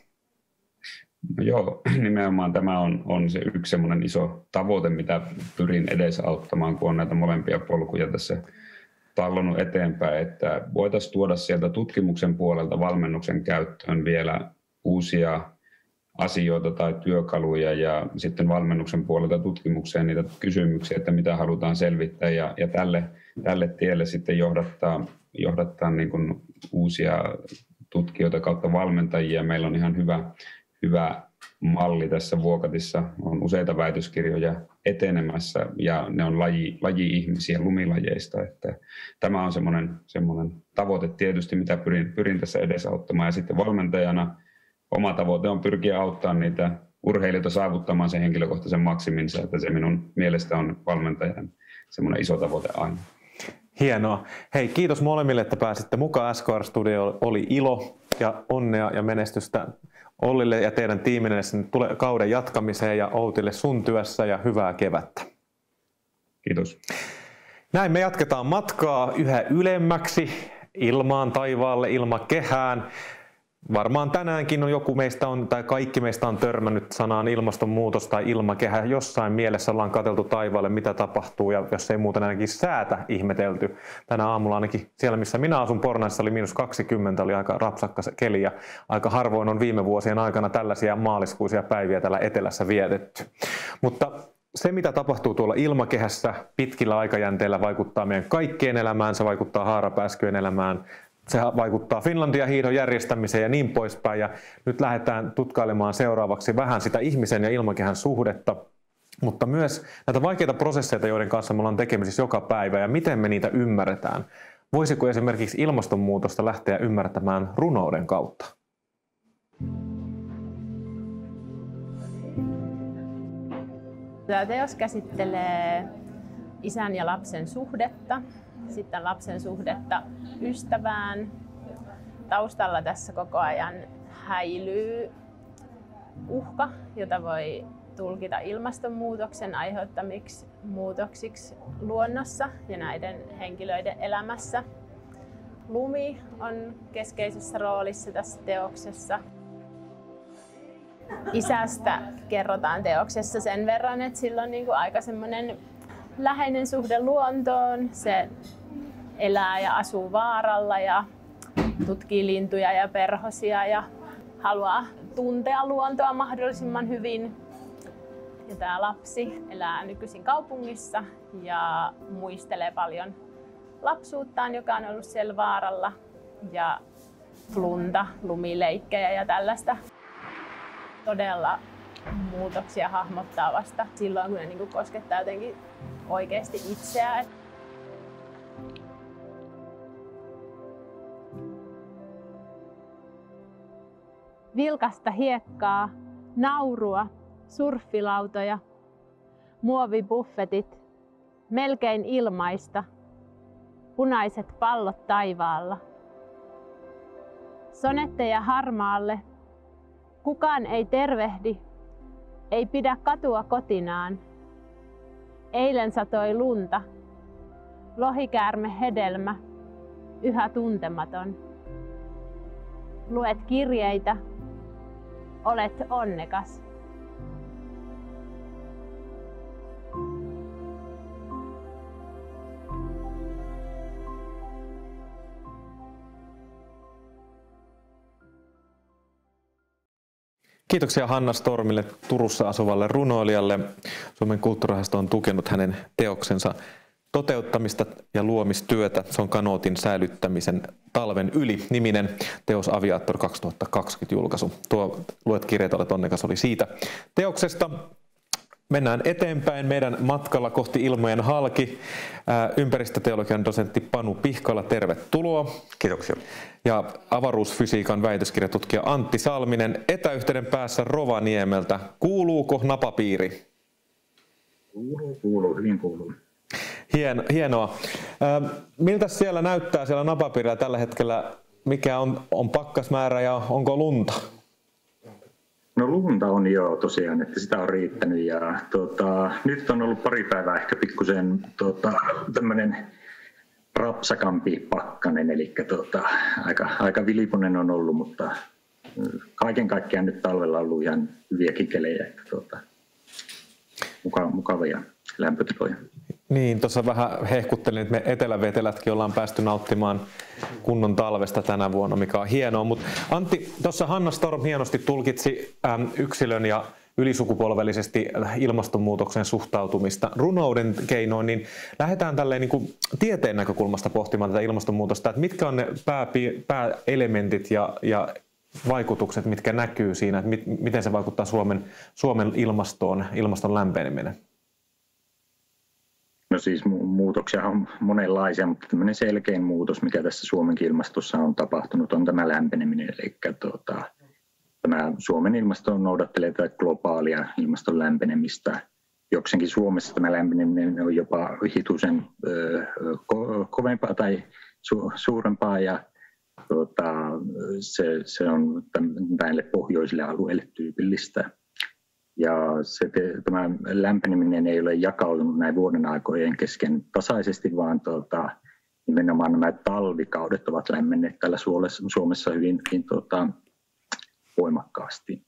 No joo, nimenomaan tämä on, on se yksi semmoinen iso tavoite, mitä pyrin edesauttamaan, kun on näitä molempia polkuja tässä tallonnut eteenpäin, että voitaisiin tuoda sieltä tutkimuksen puolelta valmennuksen käyttöön vielä uusia asioita tai työkaluja ja sitten valmennuksen puolelta tutkimukseen niitä kysymyksiä, että mitä halutaan selvittää ja, ja tälle, tälle tielle sitten johdattaa, johdattaa niin kuin uusia tutkijoita kautta valmentajia. Meillä on ihan hyvä, hyvä malli tässä Vuokatissa, on useita väitöskirjoja etenemässä ja ne on laji, laji-ihmisiä lumilajeista. Että tämä on semmoinen, semmoinen tavoite tietysti, mitä pyrin, pyrin tässä edesauttamaan ja sitten valmentajana oma tavoite on pyrkiä auttamaan niitä urheilijoita saavuttamaan sen henkilökohtaisen maksiminsa, että se minun mielestä on valmentajan semmoinen iso tavoite aina. Hienoa. Hei, kiitos molemmille, että pääsitte mukaan S K R-studioon. Oli ilo ja onnea ja menestystä Ollille ja teidän tiimille sen kauden jatkamiseen ja Outille sun työssä ja hyvää kevättä. Kiitos. Näin me jatketaan matkaa yhä ylemmäksi ilmaan, taivaalle, ilmakehään. Varmaan tänäänkin on joku meistä on, tai kaikki meistä on törmännyt sanaan ilmastonmuutos tai ilmakehä. Jossain mielessä ollaan katseltu taivaalle, mitä tapahtuu, ja jos ei muuten ainakin säätä ihmetelty. Tänä aamulla ainakin siellä, missä minä asun Pornaissa, oli miinus kaksikymmentä, oli aika rapsakka keli, ja aika harvoin on viime vuosien aikana tällaisia maaliskuisia päiviä täällä etelässä vietetty. Mutta se, mitä tapahtuu tuolla ilmakehässä pitkillä aikajänteillä, vaikuttaa meidän kaikkien elämään, se vaikuttaa haarapääskyjen elämään, se vaikuttaa Finlandia-hiihdon järjestämiseen ja niin poispäin. Ja nyt lähdetään tutkailemaan seuraavaksi vähän sitä ihmisen ja ilmakehän suhdetta, mutta myös näitä vaikeita prosesseja, joiden kanssa me ollaan tekemisissä joka päivä ja miten me niitä ymmärretään. Voisiko esimerkiksi ilmastonmuutosta lähteä ymmärtämään runouden kautta? Tämä teos käsittelee isän ja lapsen suhdetta, sitten lapsen suhdetta ystävään. Taustalla tässä koko ajan häilyy uhka, jota voi tulkita ilmastonmuutoksen aiheuttamiksi muutoksiksi luonnossa ja näiden henkilöiden elämässä. Lumi on keskeisessä roolissa tässä teoksessa. Isästä kerrotaan teoksessa sen verran, että sillä on niin kuin aika semmoinen läheinen suhde luontoon. Se elää ja asuu vaaralla ja tutkii lintuja ja perhosia ja haluaa tuntea luontoa mahdollisimman hyvin. Ja tämä lapsi elää nykyisin kaupungissa ja muistelee paljon lapsuuttaan, joka on ollut siellä vaaralla, ja lunta, lumileikkejä ja tällaista todella muutoksia hahmottavasta silloin, kun ne niinku koskettaa jotenkin oikeasti itseään. Vilkasta hiekkaa, naurua, surffilautoja, muovibuffetit, melkein ilmaista, punaiset pallot taivaalla. Sonetteja harmaalle, kukaan ei tervehdi, ei pidä katua kotinaan. Eilen satoi lunta, lohikäärme hedelmä, yhä tuntematon. Luet kirjeitä, olet onnekas. Kiitoksia Hanna Stormille, Turussa asuvalle runoilijalle. Suomen kulttuurirahasto on tukenut hänen teoksensa toteuttamista ja luomistyötä. Se on Kanootin säilyttämisen talven yli -niminen teos, Aviator kaksituhattakaksikymmentä julkaisu. Tuo Luet kirjat, olet onnekas oli siitä teoksesta. Mennään eteenpäin meidän matkalla kohti ilmojen halki. Ympäristöteologian dosentti Panu Pihkala, tervetuloa. Kiitoksia. Ja avaruusfysiikan väitöskirjatutkija Antti Salminen etäyhteyden päässä Rovaniemeltä. Kuuluuko napapiiri? Kuuluu, kuuluu, hyvin kuuluu. Hien, hienoa. Miltä siellä näyttää siellä napapiirillä tällä hetkellä? Mikä on, on pakkasmäärä ja onko lunta? No lunta on jo tosiaan, että sitä on riittänyt ja tuota, nyt on ollut pari päivää ehkä pikkusen tuota, tämmöinen rapsakampi pakkanen, eli tuota, aika, aika viliponen on ollut, mutta kaiken kaikkiaan nyt talvella on ollut ihan hyviä kikelejä, että tuota, mukavia lämpötiloja. Niin, tuossa vähän hehkuttelin, että me etelävetelätkin ollaan päästy nauttimaan kunnon talvesta tänä vuonna, mikä on hienoa. Mutta Antti, tuossa Hanna Storm hienosti tulkitsi äm, yksilön ja ylisukupolvellisesti ilmastonmuutoksen suhtautumista runouden keinoin, niin lähdetään tälleen niin kuin tieteen näkökulmasta pohtimaan tätä ilmastonmuutosta, että mitkä on ne pääpi, pääelementit ja, ja vaikutukset, mitkä näkyy siinä, että mit, miten se vaikuttaa Suomen, Suomen ilmastoon, ilmaston lämpeneminen? No siis muutoksia on monenlaisia, mutta tämmöinen selkein muutos, mikä tässä Suomen ilmastossa on tapahtunut, on tämä lämpeneminen. Eli tuota, tämä Suomen ilmasto noudattelee tätä globaalia ilmaston lämpenemistä. Jokseenkin Suomessa tämä lämpeneminen on jopa hitusen ö, ko- kovempaa tai su- suurempaa ja tuota, se, se on näille pohjoisille alueille tyypillistä. Ja se, tämä lämpeneminen ei ole jakautunut näin vuoden aikojen kesken tasaisesti, vaan tuota, nimenomaan nämä talvikaudet ovat lämmenneet täällä Suomessa hyvin, hyvin tuota, voimakkaasti.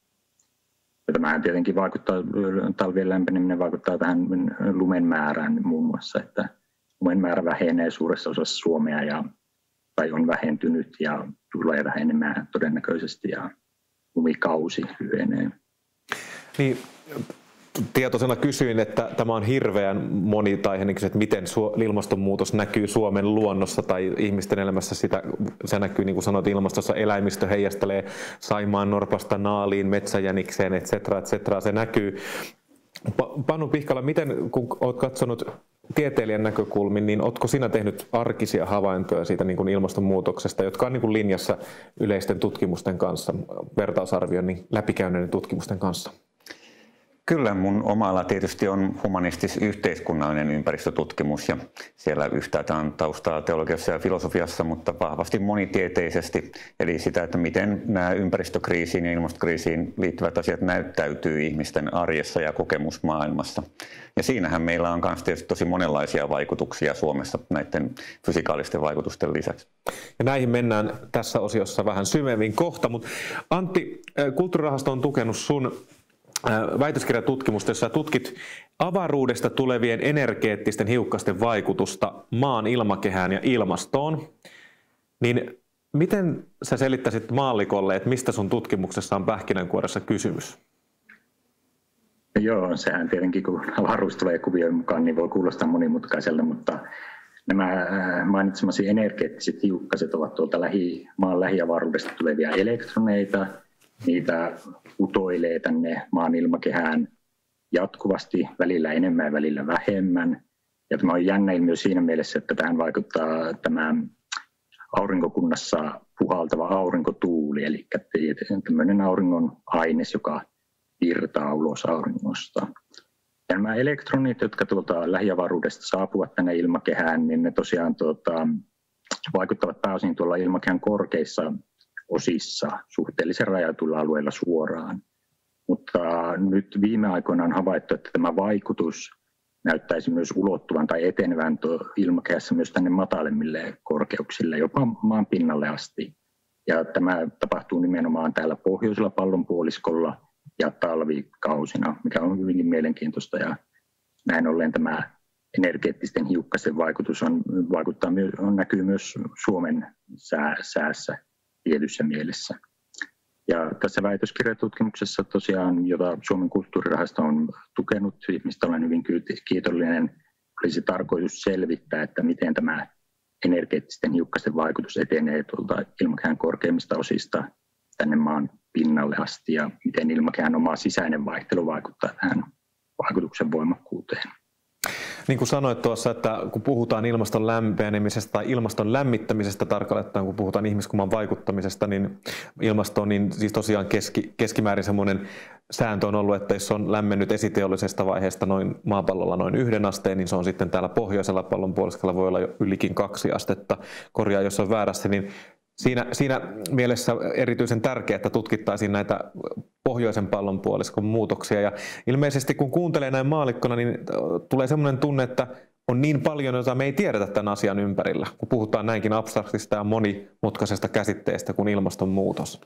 Ja tämähän tietenkin vaikuttaa, talvien lämpeneminen vaikuttaa tähän lumen määrään muun muassa, että lumen määrä vähenee suuressa osassa Suomea ja, tai on vähentynyt ja tulee vähenemään todennäköisesti ja lumikausi lyhenee. Niin, tietoisena kysyin, että tämä on hirveän monitaiheinen kysymys, että miten ilmastonmuutos näkyy Suomen luonnossa tai ihmisten elämässä. Sitä, se näkyy, niin kuin sanoit, ilmastossa eläimistö heijastelee Saimaan norpasta naaliin, metsäjänikseen, et cetera, et cetera. Se näkyy. Panu Pihkala, miten, kun olet katsonut tieteilijän näkökulmin, niin oletko sinä tehnyt arkisia havaintoja siitä niin kuin ilmastonmuutoksesta, jotka on niin kuin linjassa yleisten tutkimusten kanssa, vertausarvioinnin läpikäyneiden tutkimusten kanssa? Kyllä, mun omalla tietysti on humanistis-yhteiskunnallinen ympäristötutkimus ja siellä yhtäältä on taustaa teologiassa ja filosofiassa, mutta vahvasti monitieteisesti. Eli sitä, että miten nämä ympäristökriisiin ja ilmastokriisiin liittyvät asiat näyttäytyy ihmisten arjessa ja kokemusmaailmassa. Ja siinähän meillä on myös tietysti tosi monenlaisia vaikutuksia Suomessa näiden fysikaalisten vaikutusten lisäksi. Ja näihin mennään tässä osiossa vähän syvemmin kohta, mutta Antti, Kulttuurirahasto on tukenut sun väitöskirjatutkimusta, jossa tutkit avaruudesta tulevien energeettisten hiukkasten vaikutusta maan ilmakehään ja ilmastoon. Niin miten sä selittäisit maallikolle, että mistä sun tutkimuksessa on pähkinänkuoressa kysymys? Joo, sehän tietenkin kun avaruus tulee kuvioon mukaan, niin voi kuulostaa monimutkaiselta, mutta nämä mainitsemasi energeettiset hiukkaset ovat tuolta lähi, maan lähiavaruudesta tulevia elektroneita. Niitä utoilee tänne maan ilmakehään jatkuvasti, välillä enemmän ja välillä vähemmän. Ja tämä on jännä ilmiö siinä mielessä, että tähän vaikuttaa tämä aurinkokunnassa puhaltava aurinkotuuli, eli tämmöinen auringon aines, joka virtaa ulos auringosta. Ja nämä elektronit, jotka tuolta lähiavaruudesta saapuvat tänne ilmakehään, niin ne tosiaan tuota, vaikuttavat pääosin tuolla ilmakehän korkeissa osissa suhteellisen rajatuilla alueilla suoraan. Mutta nyt viime aikoina on havaittu, että tämä vaikutus näyttäisi myös ulottuvan tai etenevän ilmakehässä myös tänne matalemmille korkeuksille, jopa maan pinnalle asti. Ja tämä tapahtuu nimenomaan täällä pohjoisella pallonpuoliskolla ja talvikausina, mikä on hyvinkin mielenkiintoista. Ja näin ollen tämä energeettisten hiukkasten vaikutus on, vaikuttaa, on, näkyy myös Suomen sää, säässä tietyssä mielessä. Ja tässä väitöskirjatutkimuksessa tosiaan, jota Suomen kulttuurirahasto on tukenut, mistä olen hyvin kiitollinen, olisi tarkoitus selvittää, että miten tämä energeettisten hiukkasten vaikutus etenee tuolta ilmakehän korkeimmista osista tänne maan pinnalle asti ja miten ilmakehän oma sisäinen vaihtelu vaikuttaa tähän vaikutuksen voimakkuuteen. Niin kuin sanoit tuossa, että kun puhutaan ilmaston lämpenemisestä tai ilmaston lämmittämisestä tarkalleen, kun puhutaan ihmiskunnan vaikuttamisesta, niin ilmasto on niin siis tosiaan keski, keskimäärin semmoinen sääntö on ollut, että jos on lämmennyt esiteollisesta vaiheesta noin maapallolla noin yhden asteen, niin se on sitten täällä pohjoisella pallonpuoliskolla voi olla jo ylikin kaksi astetta. Korjaa, jos on väärässä, niin Siinä, siinä mielessä erityisen tärkeää, että tutkittaisiin näitä pohjoisen pallonpuoliskon muutoksia. Ja ilmeisesti kun kuuntelee näin maallikkona, niin tulee sellainen tunne, että on niin paljon, jota me ei tiedetä tämän asian ympärillä, kun puhutaan näinkin abstraktista ja monimutkaisesta käsitteestä kuin ilmastonmuutos.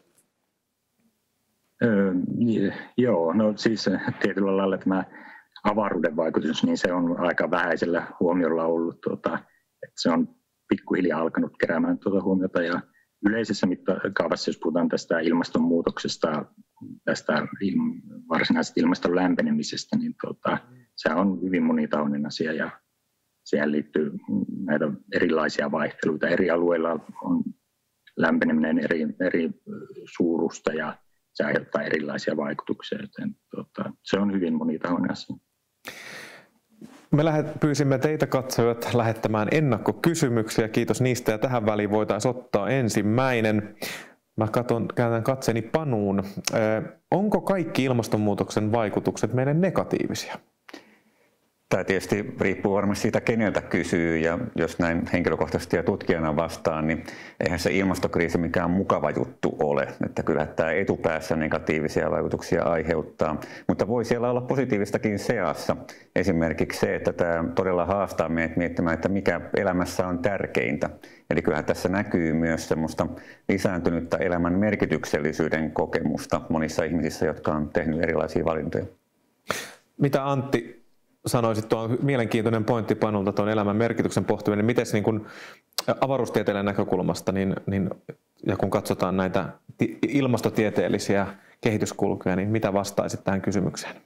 Öö, joo, no siis tietyllä lailla tämä avaruuden vaikutus, niin se on aika vähäisellä huomiolla ollut. Tuota, että se on pikkuhiljaa alkanut keräämään tuota huomiota ja yleisessä mittakaavassa, jos puhutaan tästä ilmastonmuutoksesta, tästä varsinaisesta ilmaston lämpenemisestä, niin tuota, se on hyvin monitahoinen asia ja siihen liittyy näitä erilaisia vaihteluita. Eri alueilla on lämpeneminen eri, eri suurusta ja se aiheuttaa erilaisia vaikutuksia, joten tuota, se on hyvin monitahoinen asia. Me lähet, pyysimme teitä katsojat lähettämään ennakkokysymyksiä. Kiitos niistä ja tähän väliin voitaisiin ottaa ensimmäinen. Mä katson, käännän katseeni Panuun. Ö, onko kaikki ilmastonmuutoksen vaikutukset meille negatiivisia? Tämä tietysti riippuu varmasti siitä, keneltä kysyy, ja jos näin henkilökohtaisesti ja tutkijana vastaan, niin eihän se ilmastokriisi mikään mukava juttu ole. Että kyllä tämä etupäässä negatiivisia vaikutuksia aiheuttaa, mutta voi siellä olla positiivistakin seassa. Esimerkiksi se, että tämä todella haastaa meidät miettimään, että mikä elämässä on tärkeintä. Eli kyllähän tässä näkyy myös semmoista lisääntynyttä elämän merkityksellisyyden kokemusta monissa ihmisissä, jotka on tehnyt erilaisia valintoja. Mitä Antti sanoisit, tuo on mielenkiintoinen pointti Panulta, tuon elämän merkityksen pohtiminen. Miten niin kun avaruustieteilijän näkökulmasta, niin, niin, ja kun katsotaan näitä ilmastotieteellisiä kehityskulkuja, niin mitä vastaisit tähän kysymykseen?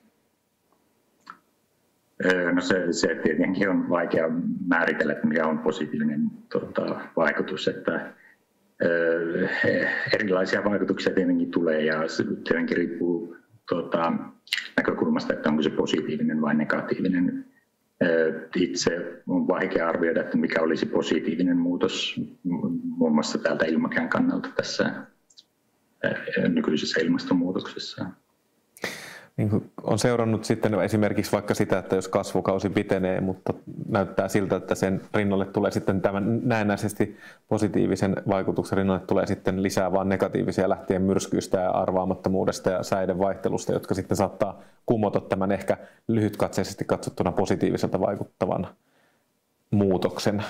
No se, se tietenkin on vaikea määritellä, että mikä on positiivinen tuota, vaikutus. Että, ö, erilaisia vaikutuksia tietenkin tulee ja se tietenkin riippuu tuota, näkökulmasta, että onko se positiivinen vai negatiivinen. Itse on vaikea arvioida, että mikä olisi positiivinen muutos muun muassa täältä ilmakehän kannalta tässä nykyisessä ilmastonmuutoksessa. Niin on seurannut sitten esimerkiksi vaikka sitä, että jos kasvukausi pitenee, mutta näyttää siltä, että sen rinnalle tulee sitten tämän näennäisesti positiivisen vaikutuksen rinnalle tulee sitten lisää vaan negatiivisia lähtien myrskyistä ja arvaamattomuudesta ja säiden vaihtelusta, jotka sitten saattaa kumota tämän ehkä lyhytkatseisesti katsottuna positiiviselta vaikuttavan muutoksen.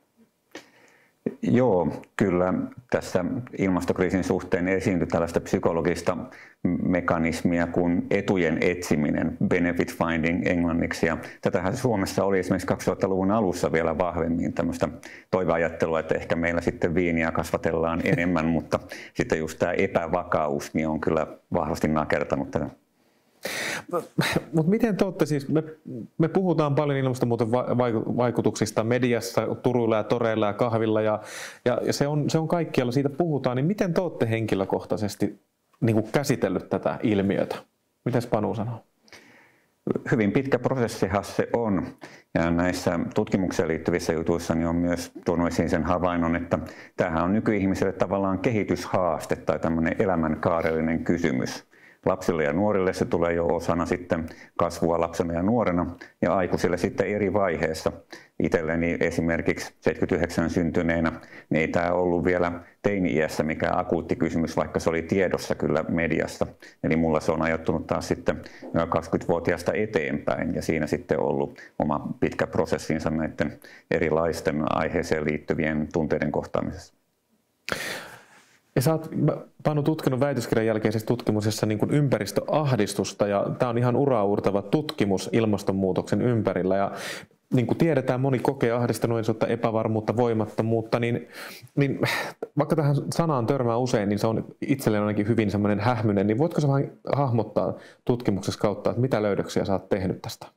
Joo, kyllä tässä ilmastokriisin suhteen esiintyi tällaista psykologista mekanismia kuin etujen etsiminen, benefit finding englanniksi. Ja tätähän Suomessa oli esimerkiksi kaksituhattaluvun alussa vielä vahvemmin tämmöistä toiveajattelua, että ehkä meillä sitten viiniä kasvatellaan enemmän, mutta sitten just tämä epävakaus niin on kyllä vahvasti nakertanut tätä. Mutta miten te olette siis, me, me puhutaan paljon ilmastonmuutoksen vaikutuksista mediassa, turuilla ja toreilla ja kahvilla ja, ja, ja se, on, se on kaikkialla, siitä puhutaan, niin miten te olette henkilökohtaisesti niin kuin käsitellyt tätä ilmiötä? Mites Panu sanoo? Hyvin pitkä prosessihan se on, ja näissä tutkimukseen liittyvissä jutuissa niin on myös tuonut esiin sen havainnon, että tämähän on nykyihmiselle tavallaan kehityshaaste tai tämmöinen elämänkaarellinen kysymys. Lapsille ja nuorille se tulee jo osana sitten kasvua lapsena ja nuorena ja aikuisille sitten eri vaiheessa. Itselleni esimerkiksi seitsemänkymmentäyhdeksän syntyneenä niin ei tämä ollut vielä teini-iässä mikään akuutti kysymys, vaikka se oli tiedossa kyllä mediassa. Eli mulla se on ajoittunut taas sitten kaksikymmentävuotiaasta eteenpäin ja siinä sitten ollut oma pitkä prosessinsa näiden erilaisten aiheeseen liittyvien tunteiden kohtaamisessa. Ja sä oot, Panu, tutkinut väitöskirjan jälkeisessä tutkimuksessa niin kuin ympäristöahdistusta, ja tämä on ihan uraauurtava tutkimus ilmastonmuutoksen ympärillä. Ja niin kuin tiedetään, moni kokee ahdistuneisuutta, epävarmuutta, voimattomuutta, niin, niin vaikka tähän sanaan törmää usein, niin se on itselleen ainakin hyvin semmoinen hähmyinen, niin voitko sä vähän hahmottaa tutkimuksessa kautta, että mitä löydöksiä sä oot tehnyt tästä?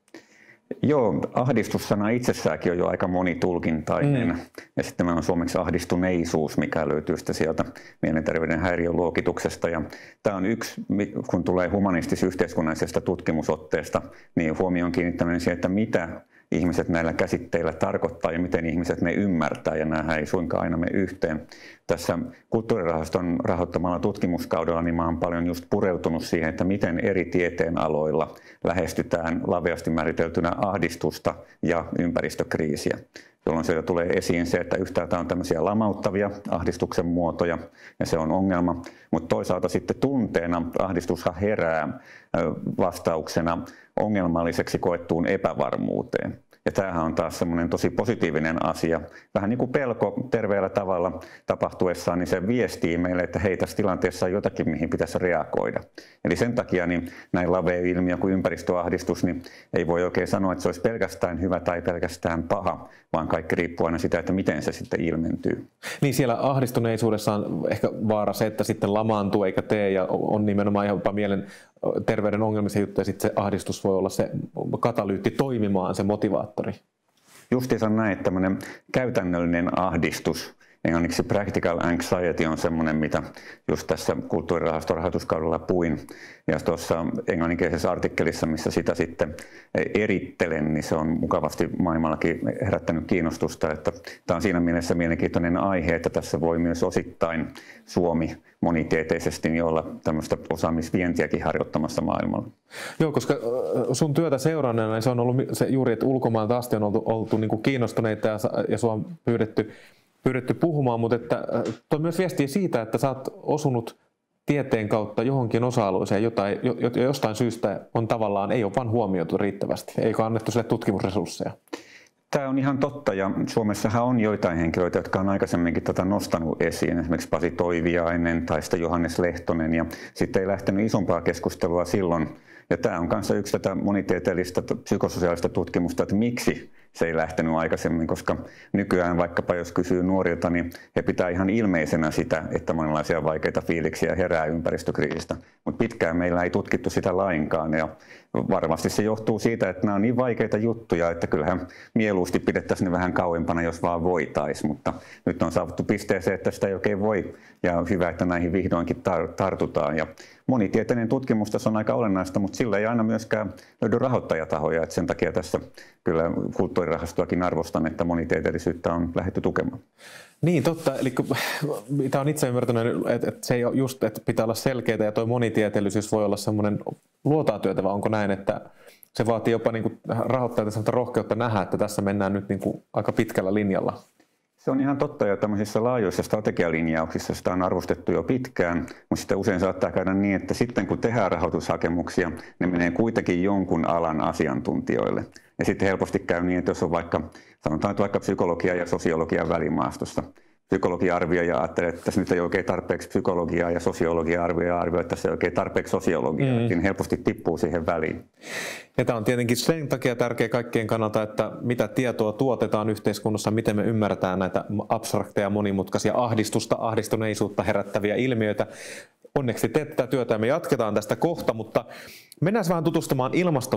Joo, ahdistussana itsessäänkin on jo aika monitulkintainen. Mm. Ja sitten meillä on suomeksi ahdistuneisuus, mikä löytyy sitten sieltä mielenterveyden häiriöluokituksesta. Ja tämä on yksi, kun tulee humanistis-yhteiskunnallisesta tutkimusotteesta, niin huomioon kiinnittäminen siihen, että mitä ihmiset näillä käsitteillä tarkoittaa ja miten ihmiset ne ymmärtää, ja nämä ei suinkaan aina mene yhteen. Tässä Kulttuurirahaston rahoittamalla tutkimuskaudella niin mä olen paljon just pureutunut siihen, että miten eri tieteenaloilla lähestytään laveasti määriteltynä ahdistusta ja ympäristökriisiä, jolloin sieltä tulee esiin se, että yhtäältä on tämmöisiä lamauttavia ahdistuksen muotoja, ja se on ongelma, mutta toisaalta sitten tunteena ahdistushan herää vastauksena ongelmalliseksi koettuun epävarmuuteen. Ja tämähän on taas semmoinen tosi positiivinen asia. Vähän niin kuin pelko terveellä tavalla tapahtuessaan, niin se viestii meille, että hei, tässä tilanteessa on jotakin, mihin pitäisi reagoida. Eli sen takia niin näin lavea ilmiö kuin ympäristöahdistus, niin ei voi oikein sanoa, että se olisi pelkästään hyvä tai pelkästään paha, vaan kaikki riippuu aina sitä, että miten se sitten ilmentyy. Niin siellä ahdistuneisuudessa on ehkä vaara se, että sitten lamaantuu eikä tee ja on nimenomaan jopa mielen terveyden ongelmisia juttuja, sitten se ahdistus voi olla se katalyytti toimimaan, se motivaattori. Justiinsa näin, että tämmöinen käytännöllinen ahdistus, englanniksi practical anxiety, on semmoinen, mitä just tässä Kulttuurirahaston rahoituskaudella puin. Ja tuossa englanninkielisessä artikkelissa, missä sitä sitten erittelen, niin se on mukavasti maailmallakin herättänyt kiinnostusta. Että tämä on siinä mielessä mielenkiintoinen aihe, että tässä voi myös osittain Suomi monitieteisesti niin olla tämmöistä osaamisvientiäkin harjoittamassa maailmalla. Joo, koska sun työtä seuranneena niin se on ollut se juuri, että ulkomailta asti on oltu, oltu niin kuin kiinnostuneita ja, ja sua on pyydetty pyydetty puhumaan, mutta että toi myös viestii siitä, että sä oot osunut tieteen kautta johonkin osa-alueeseen, jota ei, jo, jostain syystä on tavallaan, ei ole vaan huomioitu riittävästi, eikä annettu sille tutkimusresursseja. Tämä on ihan totta, ja Suomessahan on joitain henkilöitä, jotka on aikaisemminkin tätä nostanut esiin, esimerkiksi Pasi Toiviainen tai sitten Johannes Lehtonen, ja sitten ei lähtenyt isompaa keskustelua silloin. Ja tämä on kanssa yksi tätä monitieteellistä psykososiaalista tutkimusta, että miksi se ei lähtenyt aikaisemmin, koska nykyään vaikkapa jos kysyy nuorilta, niin he pitää ihan ilmeisenä sitä, että monenlaisia vaikeita fiiliksiä herää ympäristökriisistä. Mutta pitkään meillä ei tutkittu sitä lainkaan, ja varmasti se johtuu siitä, että nämä on niin vaikeita juttuja, että kyllähän mieluusti pidettäisiin ne vähän kauempana, jos vaan voitaisiin, mutta nyt on saavuttu pisteeseen, että sitä ei oikein voi, ja hyvä, että näihin vihdoinkin tar- tartutaan. Ja monitieteinen tutkimus tässä on aika olennaista, mutta sillä ei aina myöskään löydy rahoittajatahoja, että sen takia tässä kyllä Kulttuurirahastoakin arvostan, että monitieteellisyyttä on lähdetty tukemaan. Niin, totta. Eli mitä olen itse ymmärtänyt, että se ei ole just, että pitää olla selkeää ja tuo monitieteellisyys voi olla semmoinen luotaa työtä, vai onko näin, että se vaatii jopa niin kuin rahoittajilta sellaista rohkeutta nähdä, että tässä mennään nyt niin kuin aika pitkällä linjalla? Se on ihan totta, ja tämmöisissä laajoissa strategialinjauksissa sitä on arvostettu jo pitkään, mutta sitten usein saattaa käydä niin, että sitten kun tehdään rahoitushakemuksia, ne menee kuitenkin jonkun alan asiantuntijoille. Ja sitten helposti käy niin, että jos on vaikka, sanotaan että vaikka psykologia ja sosiologian välimaastossa, psykologia arvioi ja ajattelee, että tässä nyt ei oikein tarpeeksi psykologiaa, ja sosiologia arvioi ja arvioi, että tässä ei oikein tarpeeksi sosiologiaa. Mm. Siinä helposti tippuu siihen väliin. Ja tämä on tietenkin sen takia tärkeä kaikkien kannalta, että mitä tietoa tuotetaan yhteiskunnassa, miten me ymmärretään näitä abstrakteja, monimutkaisia ahdistusta, ahdistuneisuutta herättäviä ilmiöitä. Onneksi teet tätä työtä ja me jatketaan tästä kohta, mutta mennään vähän tutustumaan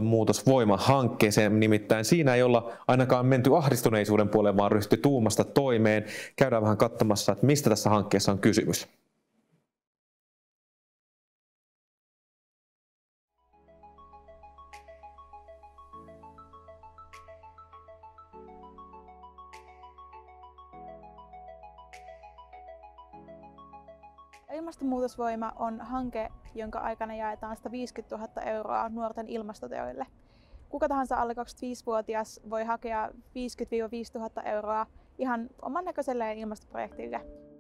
ilmastonmuutosvoima-hankkeeseen. Nimittäin siinä ei olla ainakaan menty ahdistuneisuuden puoleen, vaan ryhty tuumasta toimeen. Käydään vähän katsomassa, että mistä tässä hankkeessa on kysymys. Ilmastonmuutosvoima on hanke, jonka aikana jaetaan sata viisikymmentätuhatta euroa nuorten ilmastoteoille. Kuka tahansa alle kaksikymmentäviisivuotias voi hakea viisikymmentä viisituhatta euroa ihan oman näköiselleen ilmastoprojektille.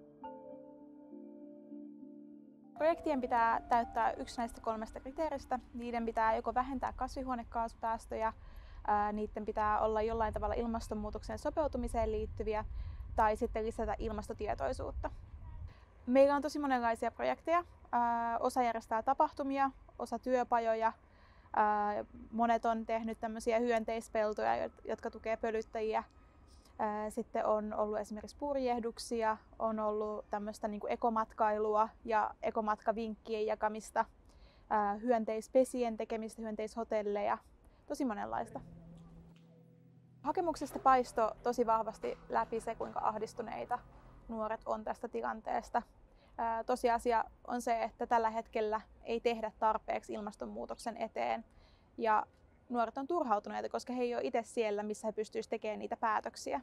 Projektien pitää täyttää yksi näistä kolmesta kriteeristä. Niiden pitää joko vähentää kasvihuonekaasupäästöjä, niiden pitää olla jollain tavalla ilmastonmuutoksen sopeutumiseen liittyviä tai sitten lisätä ilmastotietoisuutta. Meillä on tosi monenlaisia projekteja. Osa järjestää tapahtumia, osa työpajoja, Monet on tehnyt tämmöisiä hyönteispeltoja, jotka tukee pölyttäjiä. Sitten on ollut esimerkiksi purjehduksia, on ollut tämmöistä niin kuin ekomatkailua ja ekomatkavinkkien jakamista, hyönteispesien tekemistä, hyönteishotelleja, tosi monenlaista. Hakemuksesta paistoi tosi vahvasti läpi se, kuinka ahdistuneita nuoret on tästä tilanteesta. Tosiasia on se, että tällä hetkellä ei tehdä tarpeeksi ilmastonmuutoksen eteen. Ja nuoret on turhautuneita, koska he ei ole itse siellä, missä he pystyisivät tekemään niitä päätöksiä.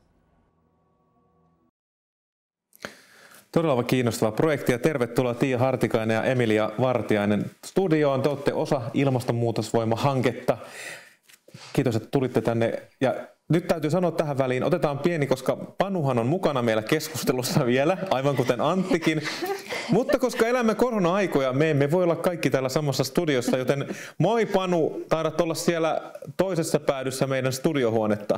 Todella kiinnostava projekti ja tervetuloa Tiia Hartikainen ja Emilia Vartiainen studioon. Te olette osa ilmastonmuutosvoima-hanketta. Kiitos, että tulitte tänne. Ja nyt täytyy sanoa tähän väliin, otetaan pieni, koska Panuhan on mukana meillä keskustelussa vielä, aivan kuten Anttikin. Mutta koska elämme korona-aikoja, me emme voi olla kaikki täällä samassa studiossa, joten moi Panu, taidat olla siellä toisessa päädyssä meidän studiohuonetta.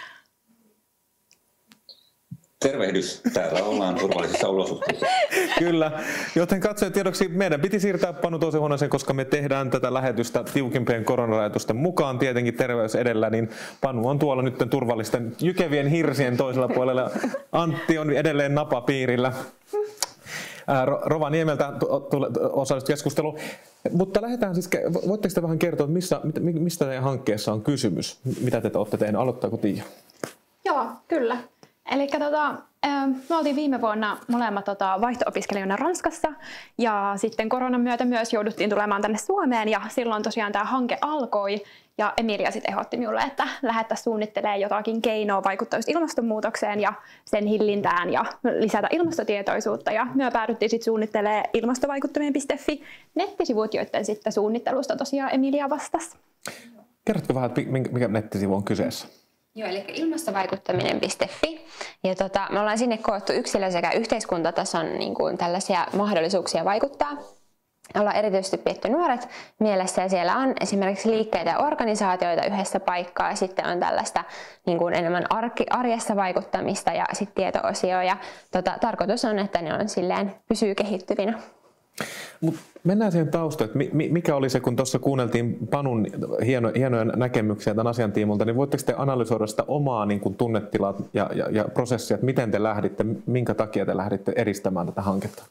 Tervehdys, täällä ollaan turvallisissa olosuhteissa. Kyllä, joten katsojen tiedoksi meidän piti siirtää Panu toiseen huoneeseen, koska me tehdään tätä lähetystä tiukimpien koronarajoitusten mukaan, tietenkin terveys edellä, niin Panu on tuolla nyt turvallisten jykevien hirsien toisella puolella. Antti on edelleen napapiirillä. Rovaniemeltä osallistu keskusteluun. Mutta lähdetään siis, voitteko te vähän kertoa, missä, mistä teidän hankkeessa on kysymys? Mitä te olette tehneet? Aloittaako Tiia? Joo, kyllä. Eli tota, me oltiin viime vuonna molemmat tota, vaihto-opiskelijoina Ranskassa ja sitten koronan myötä myös jouduttiin tulemaan tänne Suomeen ja silloin tosiaan tämä hanke alkoi ja Emilia sitten ehdotti minulle, että lähdettäisiin suunnittelemaan jotakin keinoa vaikuttaa just ilmastonmuutokseen ja sen hillintään ja lisätä ilmastotietoisuutta ja me päädyttiin sitten suunnittelemaan ilmastovaikuttaminen piste fi nettisivut, joiden sitten suunnittelusta tosiaan Emilia vastasi. Kerrotko vähän, mikä nettisivu on kyseessä? Joo, eli ilmastovaikuttaminen piste fi. Ja tota, me ollaan sinne koottu yksilö- sekä yhteiskuntatason niin kuin tällaisia mahdollisuuksia vaikuttaa. Ollaan erityisesti pidetty nuoret mielessä ja siellä on esimerkiksi liikkeitä ja organisaatioita yhdessä paikkaa. Ja sitten on tällaista niin kuin enemmän arjessa vaikuttamista ja sitten tieto-osio. Ja tota, tarkoitus on, että ne on silleen pysyy kehittyvinä. Mut mennään siihen taustaan, että mikä oli se, kun tuossa kuunneltiin Panun hieno, hienoja näkemyksiä tämän asian tiimolta, niin voitteko te analysoida sitä omaa niin kuin tunnetilaa ja, ja, ja prosessia, että miten te lähditte, minkä takia te lähditte edistämään tätä hanketta?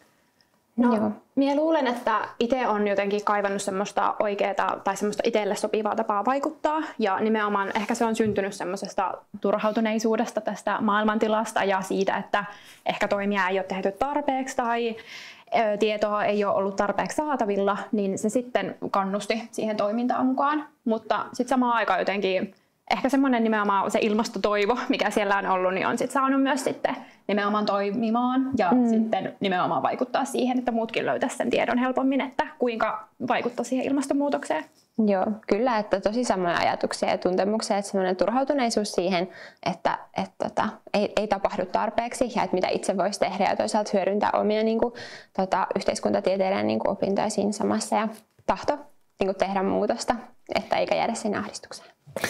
No, Joo. Minä luulen, että itse on jotenkin kaivannut semmoista oikeaa tai semmoista itselle sopivaa tapaa vaikuttaa ja nimenomaan ehkä se on syntynyt semmoisesta turhautuneisuudesta tästä maailmantilasta ja siitä, että ehkä toimia ei ole tehty tarpeeksi tai tietoa ei ole ollut tarpeeksi saatavilla, niin se sitten kannusti siihen toimintaan mukaan. Mutta sitten samaan aikaan jotenkin ehkä semmoinen nimenomaan se ilmastotoivo, mikä siellä on ollut, niin on sitten saanut myös sitten nimenomaan toimimaan ja mm. sitten nimenomaan vaikuttaa siihen, että muutkin löytäisivät sen tiedon helpommin, että kuinka vaikuttaa siihen ilmastonmuutokseen. Joo, kyllä, että tosi samoja ajatuksia ja tuntemuksia, että semmoinen turhautuneisuus siihen, että, että tota, ei, ei tapahdu tarpeeksi ja että mitä itse voisi tehdä ja toisaalta hyödyntää omia niin kuin, tota, yhteiskuntatieteiden niin kuin opintoja siinä samassa ja tahto niin kuin tehdä muutosta, että eikä jäädä sinne ahdistukseen.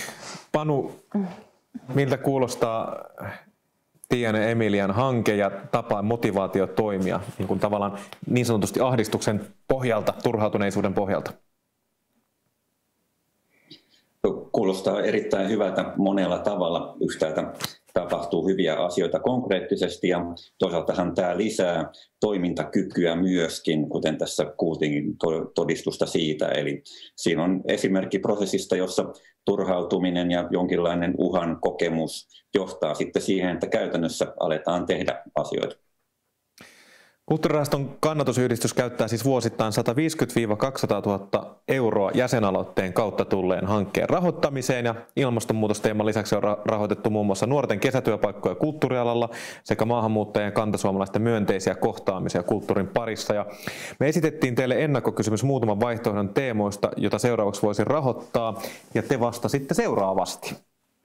Panu, miltä kuulostaa Tiian ja Emilian hanke ja tapa motivaatio toimia niin kuin tavallaan niin sanotusti ahdistuksen pohjalta, turhautuneisuuden pohjalta? Kuulostaa erittäin hyvältä monella tavalla. Yhtäältä tapahtuu hyviä asioita konkreettisesti ja toisaaltahan tämä lisää toimintakykyä myöskin, kuten tässä kuultiin todistusta siitä. Eli siinä on esimerkki prosessista, jossa turhautuminen ja jonkinlainen uhan kokemus johtaa sitten siihen, että käytännössä aletaan tehdä asioita. Kulttuurirahaston kannatusyhdistys käyttää siis vuosittain sata viisikymmentä kaksisataa tuhatta euroa jäsenaloitteen kautta tulleen hankkeen rahoittamiseen ja ilmastonmuutosteeman lisäksi on rahoitettu muun muassa nuorten kesätyöpaikkoja kulttuurialalla sekä maahanmuuttajien kantasuomalaisten myönteisiä kohtaamisia kulttuurin parissa. Ja me esitettiin teille ennakkokysymys muutaman vaihtoehdon teemoista, jota seuraavaksi voisi rahoittaa ja te vastasitte seuraavasti.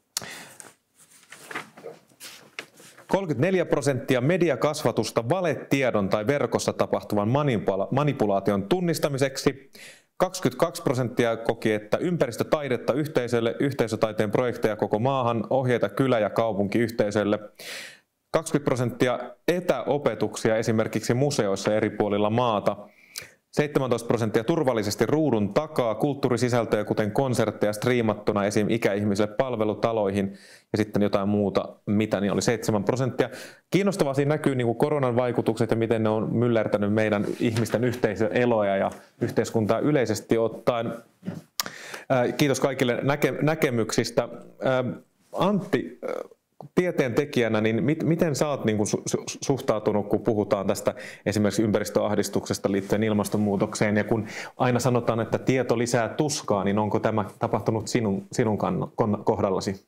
kolmekymmentäneljä prosenttia mediakasvatusta valetiedon tai verkossa tapahtuvan manipulaation tunnistamiseksi. kaksikymmentäkaksi prosenttia koki, että ympäristötaidetta yhteisölle, yhteisötaiteen projekteja koko maahan, ohjeita kylä- ja kaupunkiyhteisölle. kaksikymmentä prosenttia etäopetuksia esimerkiksi museoissa eri puolilla maata. seitsemäntoista prosenttia turvallisesti ruudun takaa, kulttuurisisältöjä kuten konsertteja striimattuna esim. Ikäihmisille palvelutaloihin ja sitten jotain muuta, mitä niin oli seitsemän prosenttia. Kiinnostavaa siinä näkyy niin kuin koronan vaikutukset ja miten ne on myllertänyt meidän ihmisten yhteisöeloja ja yhteiskuntaa yleisesti ottaen. Kiitos kaikille näke- näkemyksistä. Antti, tieteen tekijänä, niin mit, miten sä oot niin kuin su, su, suhtautunut, kun puhutaan tästä esimerkiksi ympäristöahdistuksesta liittyen ilmastonmuutokseen, ja kun aina sanotaan, että tieto lisää tuskaa, niin onko tämä tapahtunut sinun, sinun kann, kohdallasi?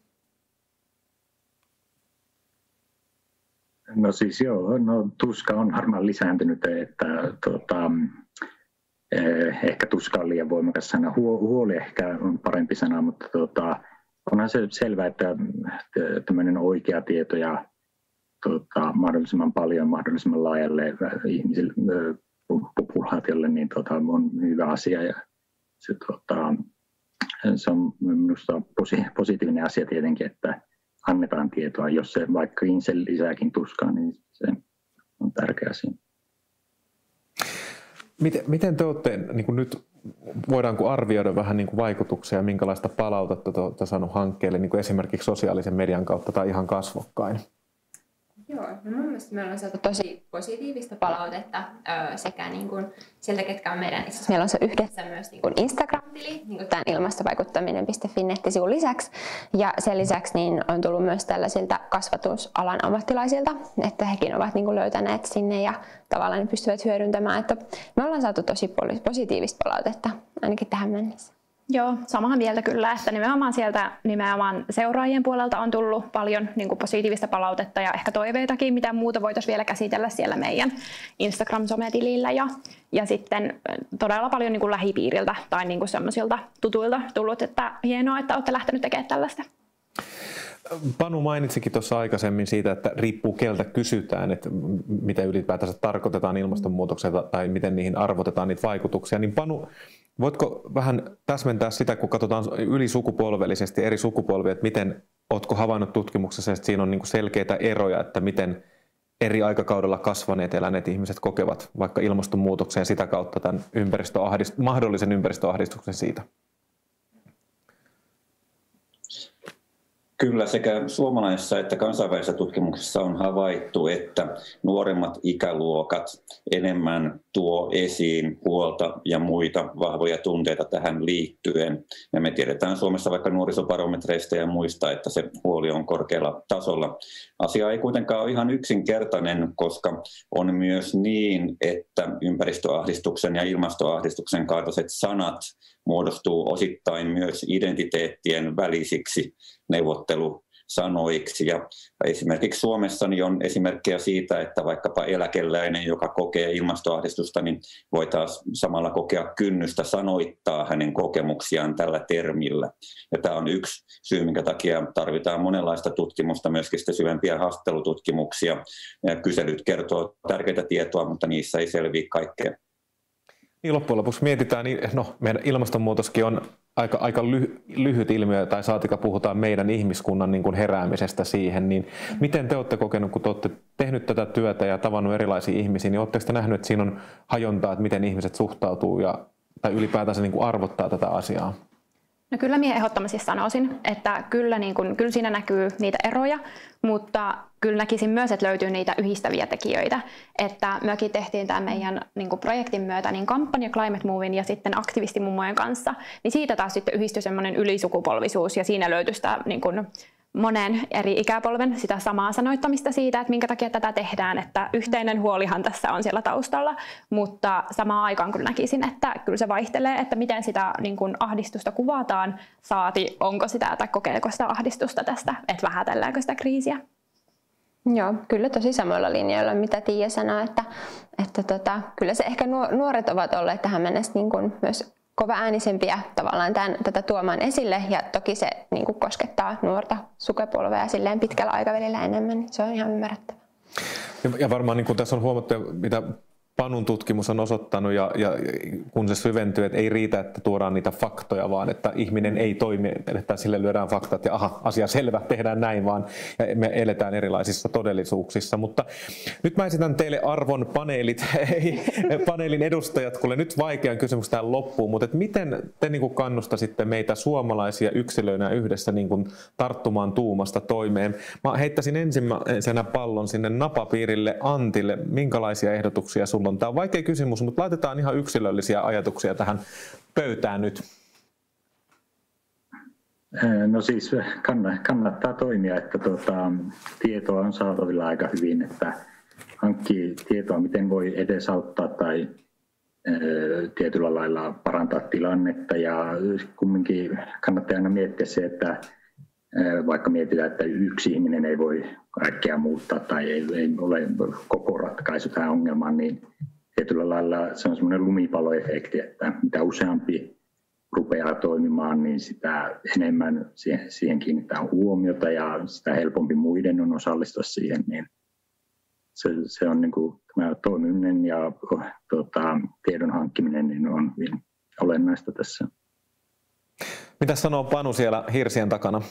No siis joo, no, tuska on varmaan lisääntynyt, että tuota, eh, ehkä tuska on liian voimakas sana, huoli ehkä on parempi sana, mutta tuota, onhan se selvää, että tämmöinen oikea tieto ja tuota, mahdollisimman paljon, mahdollisimman laajalle ihmisille, populaatiolle, niin tuota, on hyvä asia. Ja se, tuota, se on minusta positiivinen asia tietenkin, että annetaan tietoa. Jos se vaikka se lisääkin tuskaa, niin se on tärkeä asia. Miten, miten te olette, niin kuin nyt voidaanko arvioida vähän niin kuin vaikutuksia ja minkälaista palautetta te olette saanut hankkeelle niin kuin esimerkiksi sosiaalisen median kautta tai ihan kasvokkain? Joo, no mun mielestä me ollaan saatu tosi positiivista palautetta öö, sekä niin kuin sieltä, ketkä on meidän, itse meillä on se yhdessä myös niin kuin Instagram-tili, niin kuin tämän ilmastovaikuttaminen piste fi nettisivun lisäksi. Ja sen lisäksi niin on tullut myös tällaisilta kasvatusalan ammattilaisilta, että hekin ovat niin kuin löytäneet sinne ja tavallaan pystyvät hyödyntämään. Että me ollaan saatu tosi positiivista palautetta, ainakin tähän mennessä. Joo, samaa mieltä kyllä, että nimenomaan sieltä nimenomaan seuraajien puolelta on tullut paljon niin kuin positiivista palautetta ja ehkä toiveitakin, mitä muuta voitaisiin vielä käsitellä siellä meidän Instagram-sometilillä ja, ja sitten todella paljon niin kuin lähipiiriltä tai niin kuin semmoisilta tutuilta tullut, että hienoa, että olette lähtenyt tekemään tällaista. Panu mainitsikin tuossa aikaisemmin siitä, että riippuu keltä kysytään, että mitä ylipäätänsä tarkoitetaan ilmastonmuutoksella tai miten niihin arvotetaan niitä vaikutuksia. Niin Panu, voitko vähän täsmentää sitä, kun katsotaan ylisukupolvellisesti eri sukupolvia, että miten oletko havainnut tutkimuksessa, että siinä on niin kuin selkeitä eroja, että miten eri aikakaudella kasvaneet eläneet ihmiset kokevat vaikka ilmastonmuutoksen ja sitä kautta tämän ympäristöahdist- mahdollisen ympäristöahdistuksen siitä? Kyllä sekä suomalaisessa että kansainvälisessä tutkimuksessa on havaittu, että nuoremmat ikäluokat enemmän tuo esiin huolta ja muita vahvoja tunteita tähän liittyen. Ja me tiedetään Suomessa vaikka nuorisobarometreistä ja muista, että se huoli on korkealla tasolla. Asia ei kuitenkaan ole ihan yksinkertainen, koska on myös niin, että ympäristöahdistuksen ja ilmastoahdistuksen kaltaiset sanat muodostuu osittain myös identiteettien välisiksi neuvottelusanoiksi. Ja esimerkiksi Suomessa niin on esimerkkejä siitä, että vaikkapa eläkeläinen, joka kokee ilmastoahdistusta, niin voi taas samalla kokea kynnystä sanoittaa hänen kokemuksiaan tällä termillä. Ja tämä on yksi syy, minkä takia tarvitaan monenlaista tutkimusta, myöskin sitten syvempiä haastattelututkimuksia. Ja kyselyt kertoo tärkeitä tietoa, mutta niissä ei selviä kaikkea. Niin loppujen lopuksi mietitään, no meidän ilmastonmuutoskin on aika, aika lyhy, lyhyt ilmiö, tai saatika puhutaan meidän ihmiskunnan niin kuin heräämisestä siihen, niin miten te olette kokenut, kun te olette tehnyt tätä työtä ja tavannut erilaisia ihmisiä, niin oletteko te nähnyt, että siinä on hajontaa, että miten ihmiset suhtautuu ja, tai ylipäätänsä niin kuin arvottaa tätä asiaa? No kyllä minä ehdottomasti sanoisin, että kyllä, niin kun, kyllä siinä näkyy niitä eroja, mutta kyllä näkisin myös, että löytyy niitä yhdistäviä tekijöitä. Että mekin tehtiin tämän meidän niin kuin projektin myötä niin kampanja Climate Movin ja sitten aktivistimummojen kanssa, niin siitä taas sitten yhdistyi semmoinen ylisukupolvisuus ja siinä löytyi sitä niin kuin monen eri ikäpolven sitä samaa sanoittamista siitä, että minkä takia tätä tehdään, että yhteinen huolihan tässä on siellä taustalla, mutta samaan aikaan kyllä näkisin, että kyllä se vaihtelee, että miten sitä niin kuin ahdistusta kuvataan, saati onko sitä tai kokeeko sitä ahdistusta tästä, että vähätelläänkö sitä kriisiä. Joo, kyllä tosi samoilla linjoilla, mitä Tiia sanoi, että, että tota, kyllä se ehkä nuoret ovat olleet tähän mennessä niin kuin myös kova äänisempiä tavallaan tämän, tätä tuomaan esille ja toki se niin kuin koskettaa nuorta sukupolvea silleen pitkällä aikavälillä enemmän, niin se on ihan ymmärrettävää. Ja, ja varmaan niin kuin tässä on huomattu, mitä Panun tutkimus on osoittanut ja, ja kun se syventyy, että ei riitä, että tuodaan niitä faktoja, vaan että ihminen ei toimi, että sille lyödään faktat ja aha, asia selvä, tehdään näin vaan ja me eletään erilaisissa todellisuuksissa. Mutta nyt mä esitän teille arvon paneelit, paneelin edustajat, kuule nyt vaikean kysymys tähän loppuun, mutta että miten te niin kuin kannustasitte meitä suomalaisia yksilöinä yhdessä niin kuin tarttumaan tuumasta toimeen? Mä heittäisin ensimmäisenä pallon sinne napapiirille Antille. Minkälaisia ehdotuksia sulla on? Tämä on vaikea kysymys, mutta laitetaan ihan yksilöllisiä ajatuksia tähän pöytään nyt. No siis kannattaa toimia, että tuota, tietoa on saatavilla aika hyvin, että hankkii tietoa, miten voi edesauttaa tai tietyllä lailla parantaa tilannetta ja kumminkin kannattaa aina miettiä se, että vaikka mietitään, että yksi ihminen ei voi kaikkea muuttaa tai ei, ei ole koko ratkaisu tähän ongelmaan, niin tietyllä lailla se on semmoinen lumipalloefekti, että mitä useampi rupeaa toimimaan, niin sitä enemmän siihen, siihen kiinnitetään huomiota ja sitä helpompi muiden on osallistua siihen, niin se, se on niin kuin tämä toimiminen ja tuota, tiedon hankkiminen niin on hyvin olennaista tässä. Mitä sanoo Panu siellä hirsien takana?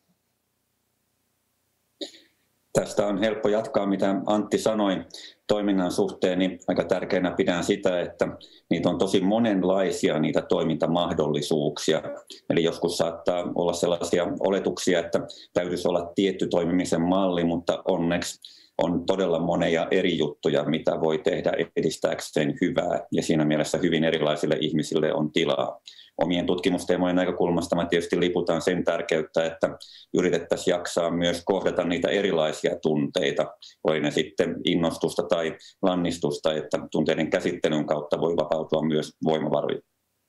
Tästä on helppo jatkaa, mitä Antti sanoi toiminnan suhteen, niin aika tärkeänä pidän sitä, että niitä on tosi monenlaisia niitä toimintamahdollisuuksia. Eli joskus saattaa olla sellaisia oletuksia, että täytyisi olla tietty toimimisen malli, mutta onneksi on todella monia eri juttuja, mitä voi tehdä edistääkseen hyvää, ja siinä mielessä hyvin erilaisille ihmisille on tilaa. Omien tutkimusteemojen näkökulmasta mä tietysti liputan sen tärkeyttä, että yritettäisiin jaksaa myös kohdata niitä erilaisia tunteita, oli ne sitten innostusta tai lannistusta, että tunteiden käsittelyn kautta voi vapautua myös voimavaroja.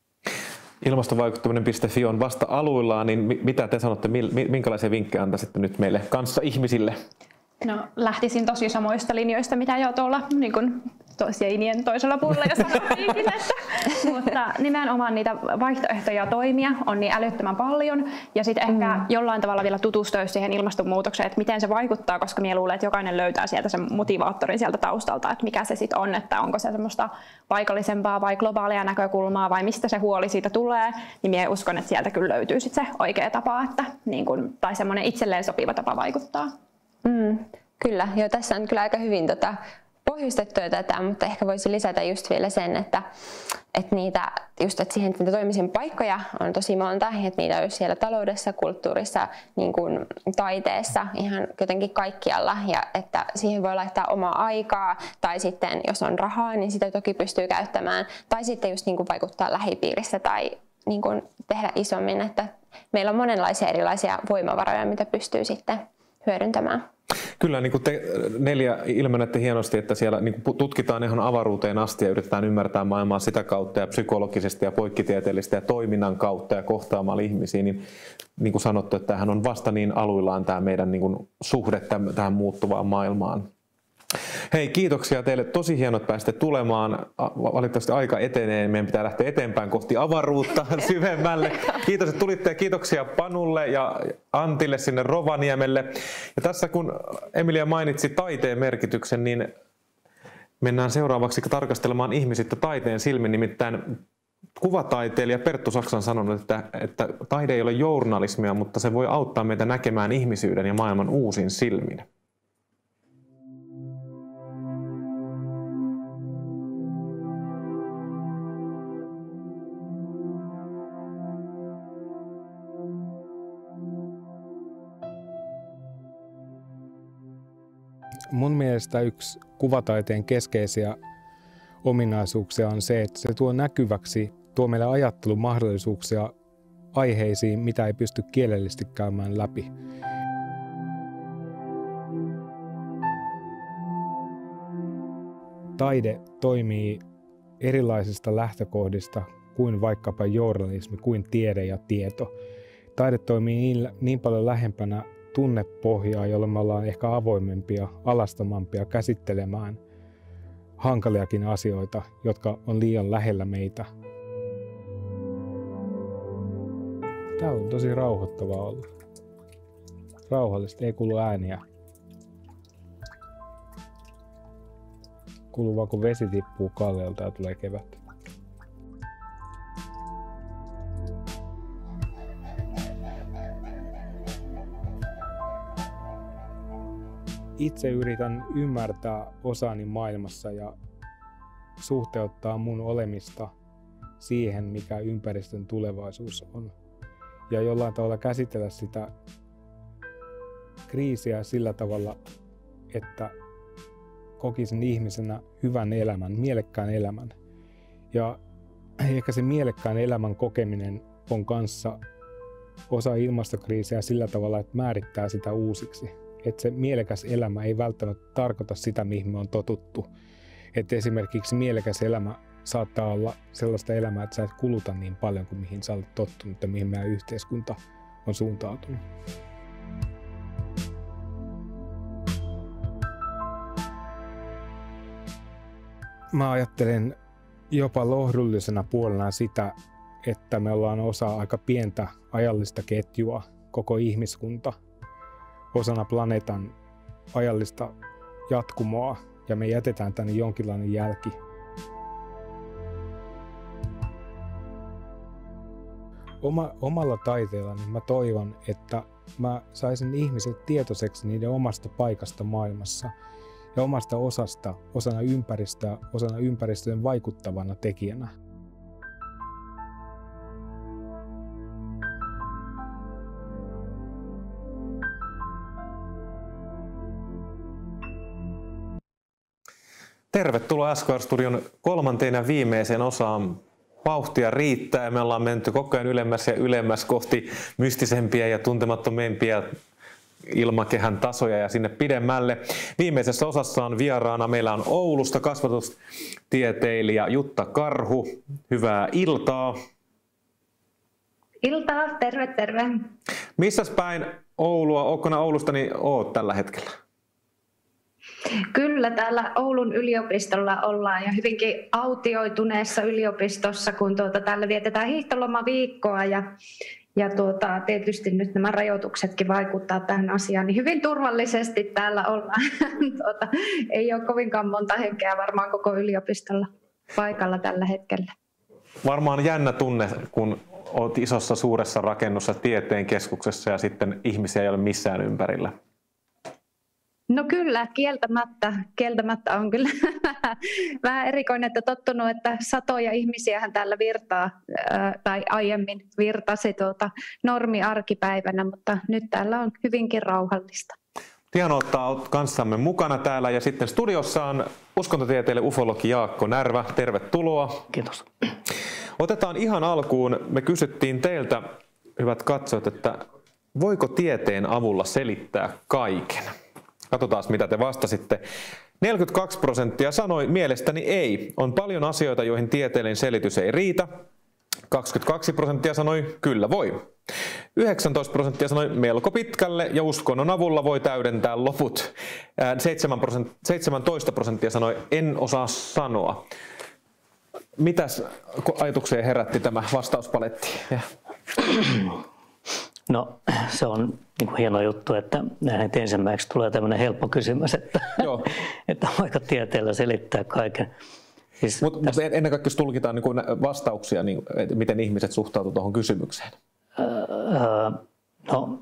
Ilmastovaikuttaminen piste fi on vasta aluillaan, niin mitä te sanotte, minkälaisia vinkkejä antaisitte nyt meille kanssa ihmisille? No, lähtisin tosi samoista linjoista, mitä jo tuolla niin kuin seinien toisella puolella jo sanottiinkin, että, mutta nimenomaan niitä vaihtoehtoja toimia on niin älyttömän paljon ja sitten ehkä mm. jollain tavalla vielä tutustua siihen ilmastonmuutokseen, että miten se vaikuttaa, koska minä luulen, että jokainen löytää sieltä sen motivaattorin sieltä taustalta, että mikä se sitten on, että onko se semmoista paikallisempaa vai globaalia näkökulmaa vai mistä se huoli siitä tulee, niin minä uskon, että sieltä kyllä löytyy sitten se oikea tapa, että, niin kuin, tai semmoinen itselleen sopiva tapa vaikuttaa. Mm, kyllä, jo tässä on kyllä aika hyvin tota, pohjustettua tätä, mutta ehkä voisi lisätä just vielä sen, että, että, niitä, just, että siihen että toimisen paikkoja on tosi monta, että niitä olisi siellä taloudessa, kulttuurissa, niin kuin taiteessa, ihan jotenkin kaikkialla, ja että siihen voi laittaa omaa aikaa, tai sitten jos on rahaa, niin sitä toki pystyy käyttämään, tai sitten just niin kuin vaikuttaa lähipiirissä tai niin kuin tehdä isommin, että meillä on monenlaisia erilaisia voimavaroja, mitä pystyy sitten hyödyntämään. Kyllä, niin kuin te neljä ilmenette hienosti, että siellä niin kuin tutkitaan ihan avaruuteen asti ja yritetään ymmärtää maailmaa sitä kautta ja psykologisesti ja poikkitieteellisesti ja toiminnan kautta ja kohtaamalla ihmisiä, niin, niin kuin sanottu, että tämähän on vasta niin aluillaan tämä meidän niin kuin suhde tähän muuttuvaan maailmaan. Hei, kiitoksia teille. Tosi hienot, että pääsitte tulemaan. Valitettavasti aika etenee. Meidän pitää lähteä eteenpäin kohti avaruutta syvemmälle. Kiitos, että tulitte ja kiitoksia Panulle ja Antille sinne Rovaniemelle. Ja tässä kun Emilia mainitsi taiteen merkityksen, niin mennään seuraavaksi tarkastelemaan ihmisyyttä taiteen silmin. Nimittäin kuvataiteilija Perttu Saksa on sanonut, että, että taide ei ole journalismia, mutta se voi auttaa meitä näkemään ihmisyyden ja maailman uusin silmin. Mun mielestä yksi kuvataiteen keskeisiä ominaisuuksia on se, että se tuo näkyväksi, tuo meille ajattelumahdollisuuksia aiheisiin, mitä ei pysty kielellisesti käymään läpi. Taide toimii erilaisista lähtökohdista kuin vaikkapa journalismi, kuin tiede ja tieto. Taide toimii niin, niin paljon lähempänä tunnepohjaa, jolloin me ollaan ehkä avoimempia, alastamampia käsittelemään hankaliakin asioita, jotka on liian lähellä meitä. Tää on tosi rauhoittavaa olla. Rauhallisesti, ei kuulu ääniä. kuuluu vaan kun vesi tippuu kalliolta ja tulee kevät. Itse yritän ymmärtää osani maailmassa ja suhteuttaa mun olemista siihen, mikä ympäristön tulevaisuus on. Ja jollain tavalla käsitellä sitä kriisiä sillä tavalla, että kokisin ihmisenä hyvän elämän, mielekkään elämän. Ja ehkä se mielekkään elämän kokeminen on kanssa osa ilmastokriisiä sillä tavalla, että määrittää sitä uusiksi. Että se mielekäs elämä ei välttämättä tarkoita sitä, mihin me on totuttu. Että esimerkiksi mielekäs elämä saattaa olla sellaista elämää, että sä et kuluta niin paljon kuin mihin sä olet tottunut ja mihin meidän yhteiskunta on suuntautunut. Mä ajattelen jopa lohdullisena puolena sitä, että me ollaan osa aika pientä ajallista ketjua, koko ihmiskunta, osana planeetan ajallista jatkumoa, ja me jätetään tänne jonkinlainen jälki. Oma, omalla taiteellani mä toivon, että mä saisin ihmiset tietoiseksi niiden omasta paikasta maailmassa ja omasta osasta, osana ympäristöä, osana ympäristöön vaikuttavana tekijänä. Tervetuloa S K R-studion kolmanteen ja viimeiseen osaan. Vauhtia riittää ja me ollaan menty koko ajan ylemmäs ja ylemmäs kohti mystisempiä ja tuntemattomimpia ilmakehän tasoja ja sinne pidemmälle. Viimeisessä osassa on vieraana. Meillä on Oulusta kasvatustieteilijä Jutta Karhu. Hyvää iltaa. Iltaa, terve, terve. Missäs päin Oulua, Okkona Oulusta, niin oot tällä hetkellä? Kyllä, täällä Oulun yliopistolla ollaan ja hyvinkin autioituneessa yliopistossa, kun tuota, täällä vietetään hiihtolomaviikkoa ja, ja tuota, tietysti nyt nämä rajoituksetkin vaikuttaa tähän asiaan, niin hyvin turvallisesti täällä ollaan. tuota, ei ole kovinkaan monta henkeä varmaan koko yliopistolla paikalla tällä hetkellä. Varmaan jännä tunne, kun olet isossa suuressa rakennussa tieteen keskuksessa ja sitten ihmisiä ei ole missään ympärillä. No kyllä, kieltämättä, kieltämättä on kyllä vähän erikoinen, että tottunut, että satoja ihmisiähän täällä virtaa, tai aiemmin virtasi tuota normi-arkipäivänä, mutta nyt täällä on hyvinkin rauhallista. Hienoa ottaa olet kanssamme mukana täällä ja sitten studiossa on uskontotieteilijä ufologi Jaakko Närvä. Tervetuloa. Kiitos. Otetaan ihan alkuun, me kysyttiin teiltä, hyvät katsojat, että voiko tieteen avulla selittää kaiken? Katsotaan, mitä te vastasitte. neljäkymmentäkaksi prosenttia sanoi, mielestäni ei. On paljon asioita, joihin tieteellinen selitys ei riitä. kaksikymmentäkaksi prosenttia sanoi, kyllä voi. yhdeksäntoista prosenttia sanoi, melko pitkälle ja uskonnon avulla voi täydentää loput. seitsemäntoista prosenttia sanoi, en osaa sanoa. Mitäs ajatuksia herätti tämä vastauspaletti? No se on niin kuin hieno juttu, että näin ensimmäiseksi tulee tämmöinen helppo kysymys, että, että voiko tieteellä selittää kaiken. Siis Mutta tästä... ennen kaikkea jos tulkitaan niin kuin vastauksia, niin miten ihmiset suhtautuvat tuohon kysymykseen? Öö, no,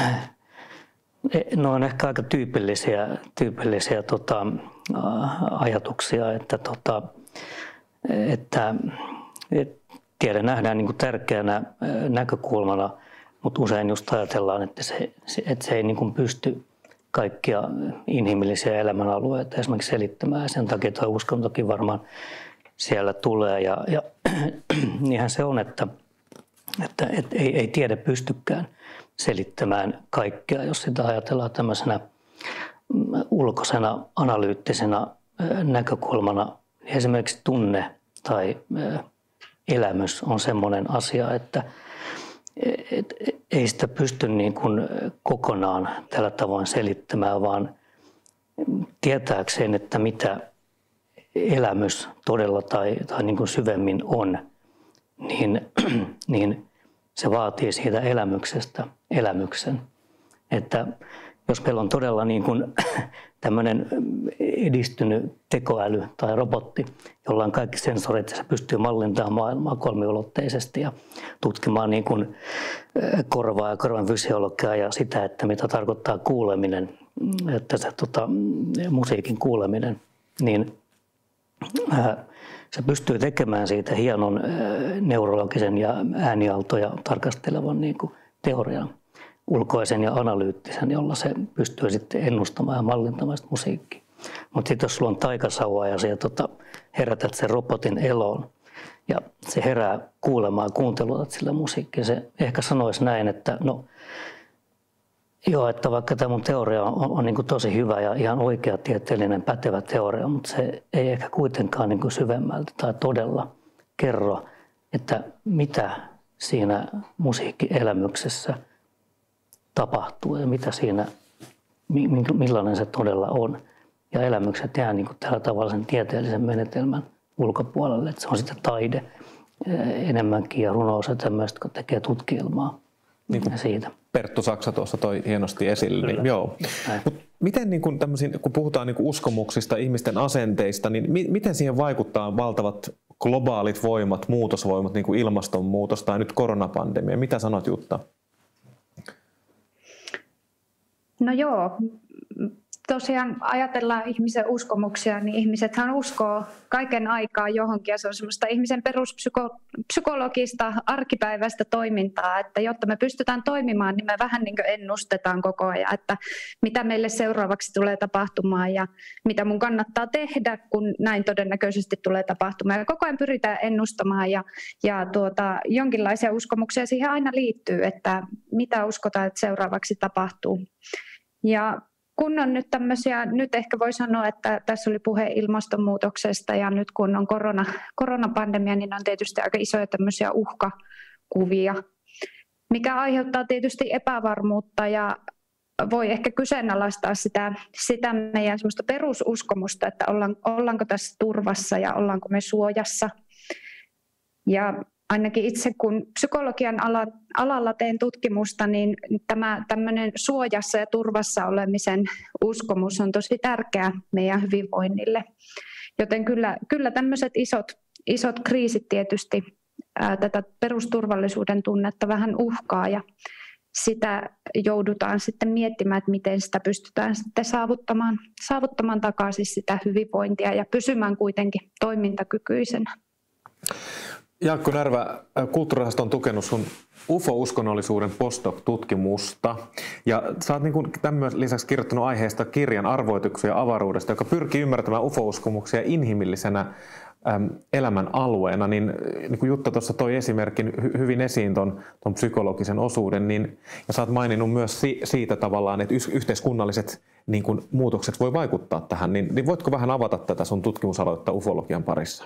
no on ehkä aika tyypillisiä, tyypillisiä tota, ajatuksia, että, tota, että, että tiede nähdään niin kuin tärkeänä näkökulmana, mutta usein just ajatellaan, että se, että se ei niin kuin pysty kaikkia inhimillisiä elämänalueita esimerkiksi selittämään. Sen takia tuo uskontokin varmaan siellä tulee. Ja, ja niinhän se on, että, että, että ei, ei tiede pystykään selittämään kaikkea, jos sitä ajatellaan tämmöisenä ulkoisena analyyttisena näkökulmana. Esimerkiksi tunne tai elämys on semmoinen asia, että Et, ei sitä pysty niin kuin kokonaan tällä tavoin selittämään, vaan tietääkseen, että mitä elämys todella tai, tai niin kuin syvemmin on, niin, niin se vaatii siitä elämyksestä elämyksen. Että jos meillä on todella niin kuin tämmöinen edistynyt tekoäly tai robotti, jolla on kaikki sensorit ja se pystyy mallintamaan maailmaa kolmiulotteisesti ja tutkimaan niin kuin korvaa ja korvan fysiologiaa ja sitä, että mitä tarkoittaa kuuleminen, että se tota, musiikin kuuleminen, niin ää, se pystyy tekemään siitä hienon ää, neurologisen ja äänialtoja tarkastelevan niin kuin teorian, ulkoisen ja analyyttisen, jolla se pystyy sitten ennustamaan ja mallintamaan sitä musiikkia. Mutta sitten jos sulla on taikasauva ja sä tota, herätät sen robotin eloon ja se herää kuulemaan ja kuuntelutat sillä musiikkia, se ehkä sanoisi näin, että no joo, että vaikka tämä mun teoria on, on, on niin kuin tosi hyvä ja ihan oikea tieteellinen pätevä teoria, mutta se ei ehkä kuitenkaan niin kuin syvemmältä tai todella kerro, että mitä siinä musiikkielämyksessä tapahtuu ja mitä siinä, millainen se todella on. Ja elämykset jää niin kuin tällä tavalla sen tieteellisen menetelmän ulkopuolelle, että se on sitten taide enemmänkin ja runous ja tämmöistä, kun tekee tutkielmaa niin kuin siitä. Perttu Saksa tuossa toi hienosti esille. Niin, joo. Mut miten niin kun, kun puhutaan niin kun uskomuksista, ihmisten asenteista, niin mi- miten siihen vaikuttaa valtavat globaalit voimat, muutosvoimat, niin kuin ilmastonmuutos tai nyt koronapandemia? Mitä sanot, Jutta? No joo, tosiaan ajatellaan ihmisen uskomuksia, niin ihmisethän uskoo kaiken aikaa johonkin ja se on semmoista ihmisen peruspsykologista arkipäiväistä toimintaa, että jotta me pystytään toimimaan, niin me vähän niin kuin ennustetaan koko ajan, että mitä meille seuraavaksi tulee tapahtumaan ja mitä mun kannattaa tehdä, kun näin todennäköisesti tulee tapahtumaan. Ja koko ajan pyritään ennustamaan ja, ja tuota, jonkinlaisia uskomuksia siihen aina liittyy, että mitä uskotaan, että seuraavaksi tapahtuu. Ja kun on nyt tämmöisiä, nyt ehkä voi sanoa, että tässä oli puhe ilmastonmuutoksesta ja nyt kun on korona, koronapandemia, niin on tietysti aika isoja tämmöisiä uhkakuvia, mikä aiheuttaa tietysti epävarmuutta ja voi ehkä kyseenalaistaa sitä, sitä meidän semmoista perususkomusta, että ollaan, ollaanko tässä turvassa ja ollaanko me suojassa. Ja ainakin itse kun psykologian alalla teen tutkimusta, niin tämä tämmöinen suojassa ja turvassa olemisen uskomus on tosi tärkeä meidän hyvinvoinnille. Joten kyllä, kyllä tämmöiset isot, isot kriisit tietysti ää, tätä perusturvallisuuden tunnetta vähän uhkaa ja sitä joudutaan sitten miettimään, että miten sitä pystytään sitten saavuttamaan, saavuttamaan takaisin sitä hyvinvointia ja pysymään kuitenkin toimintakykyisenä. Jaakko Närvä, Kulttuurirahasto on tukenut sun U F O-uskonnollisuuden postdoc-tutkimusta. Ja sä oot niin kuin tämän lisäksi kirjoittanut aiheesta kirjan Arvoituksia avaruudesta, joka pyrkii ymmärtämään U F O-uskomuksia inhimillisenä äm, elämän alueena. Niin, niin kuin Jutta tuossa toi esimerkin hy, hyvin esiin ton, ton psykologisen osuuden, niin, ja sä oot maininnut myös si, siitä tavallaan, että yhteiskunnalliset niin kuin muutokset voi vaikuttaa tähän. Niin, niin voitko vähän avata tätä sun tutkimusaloitetta ufologian parissa?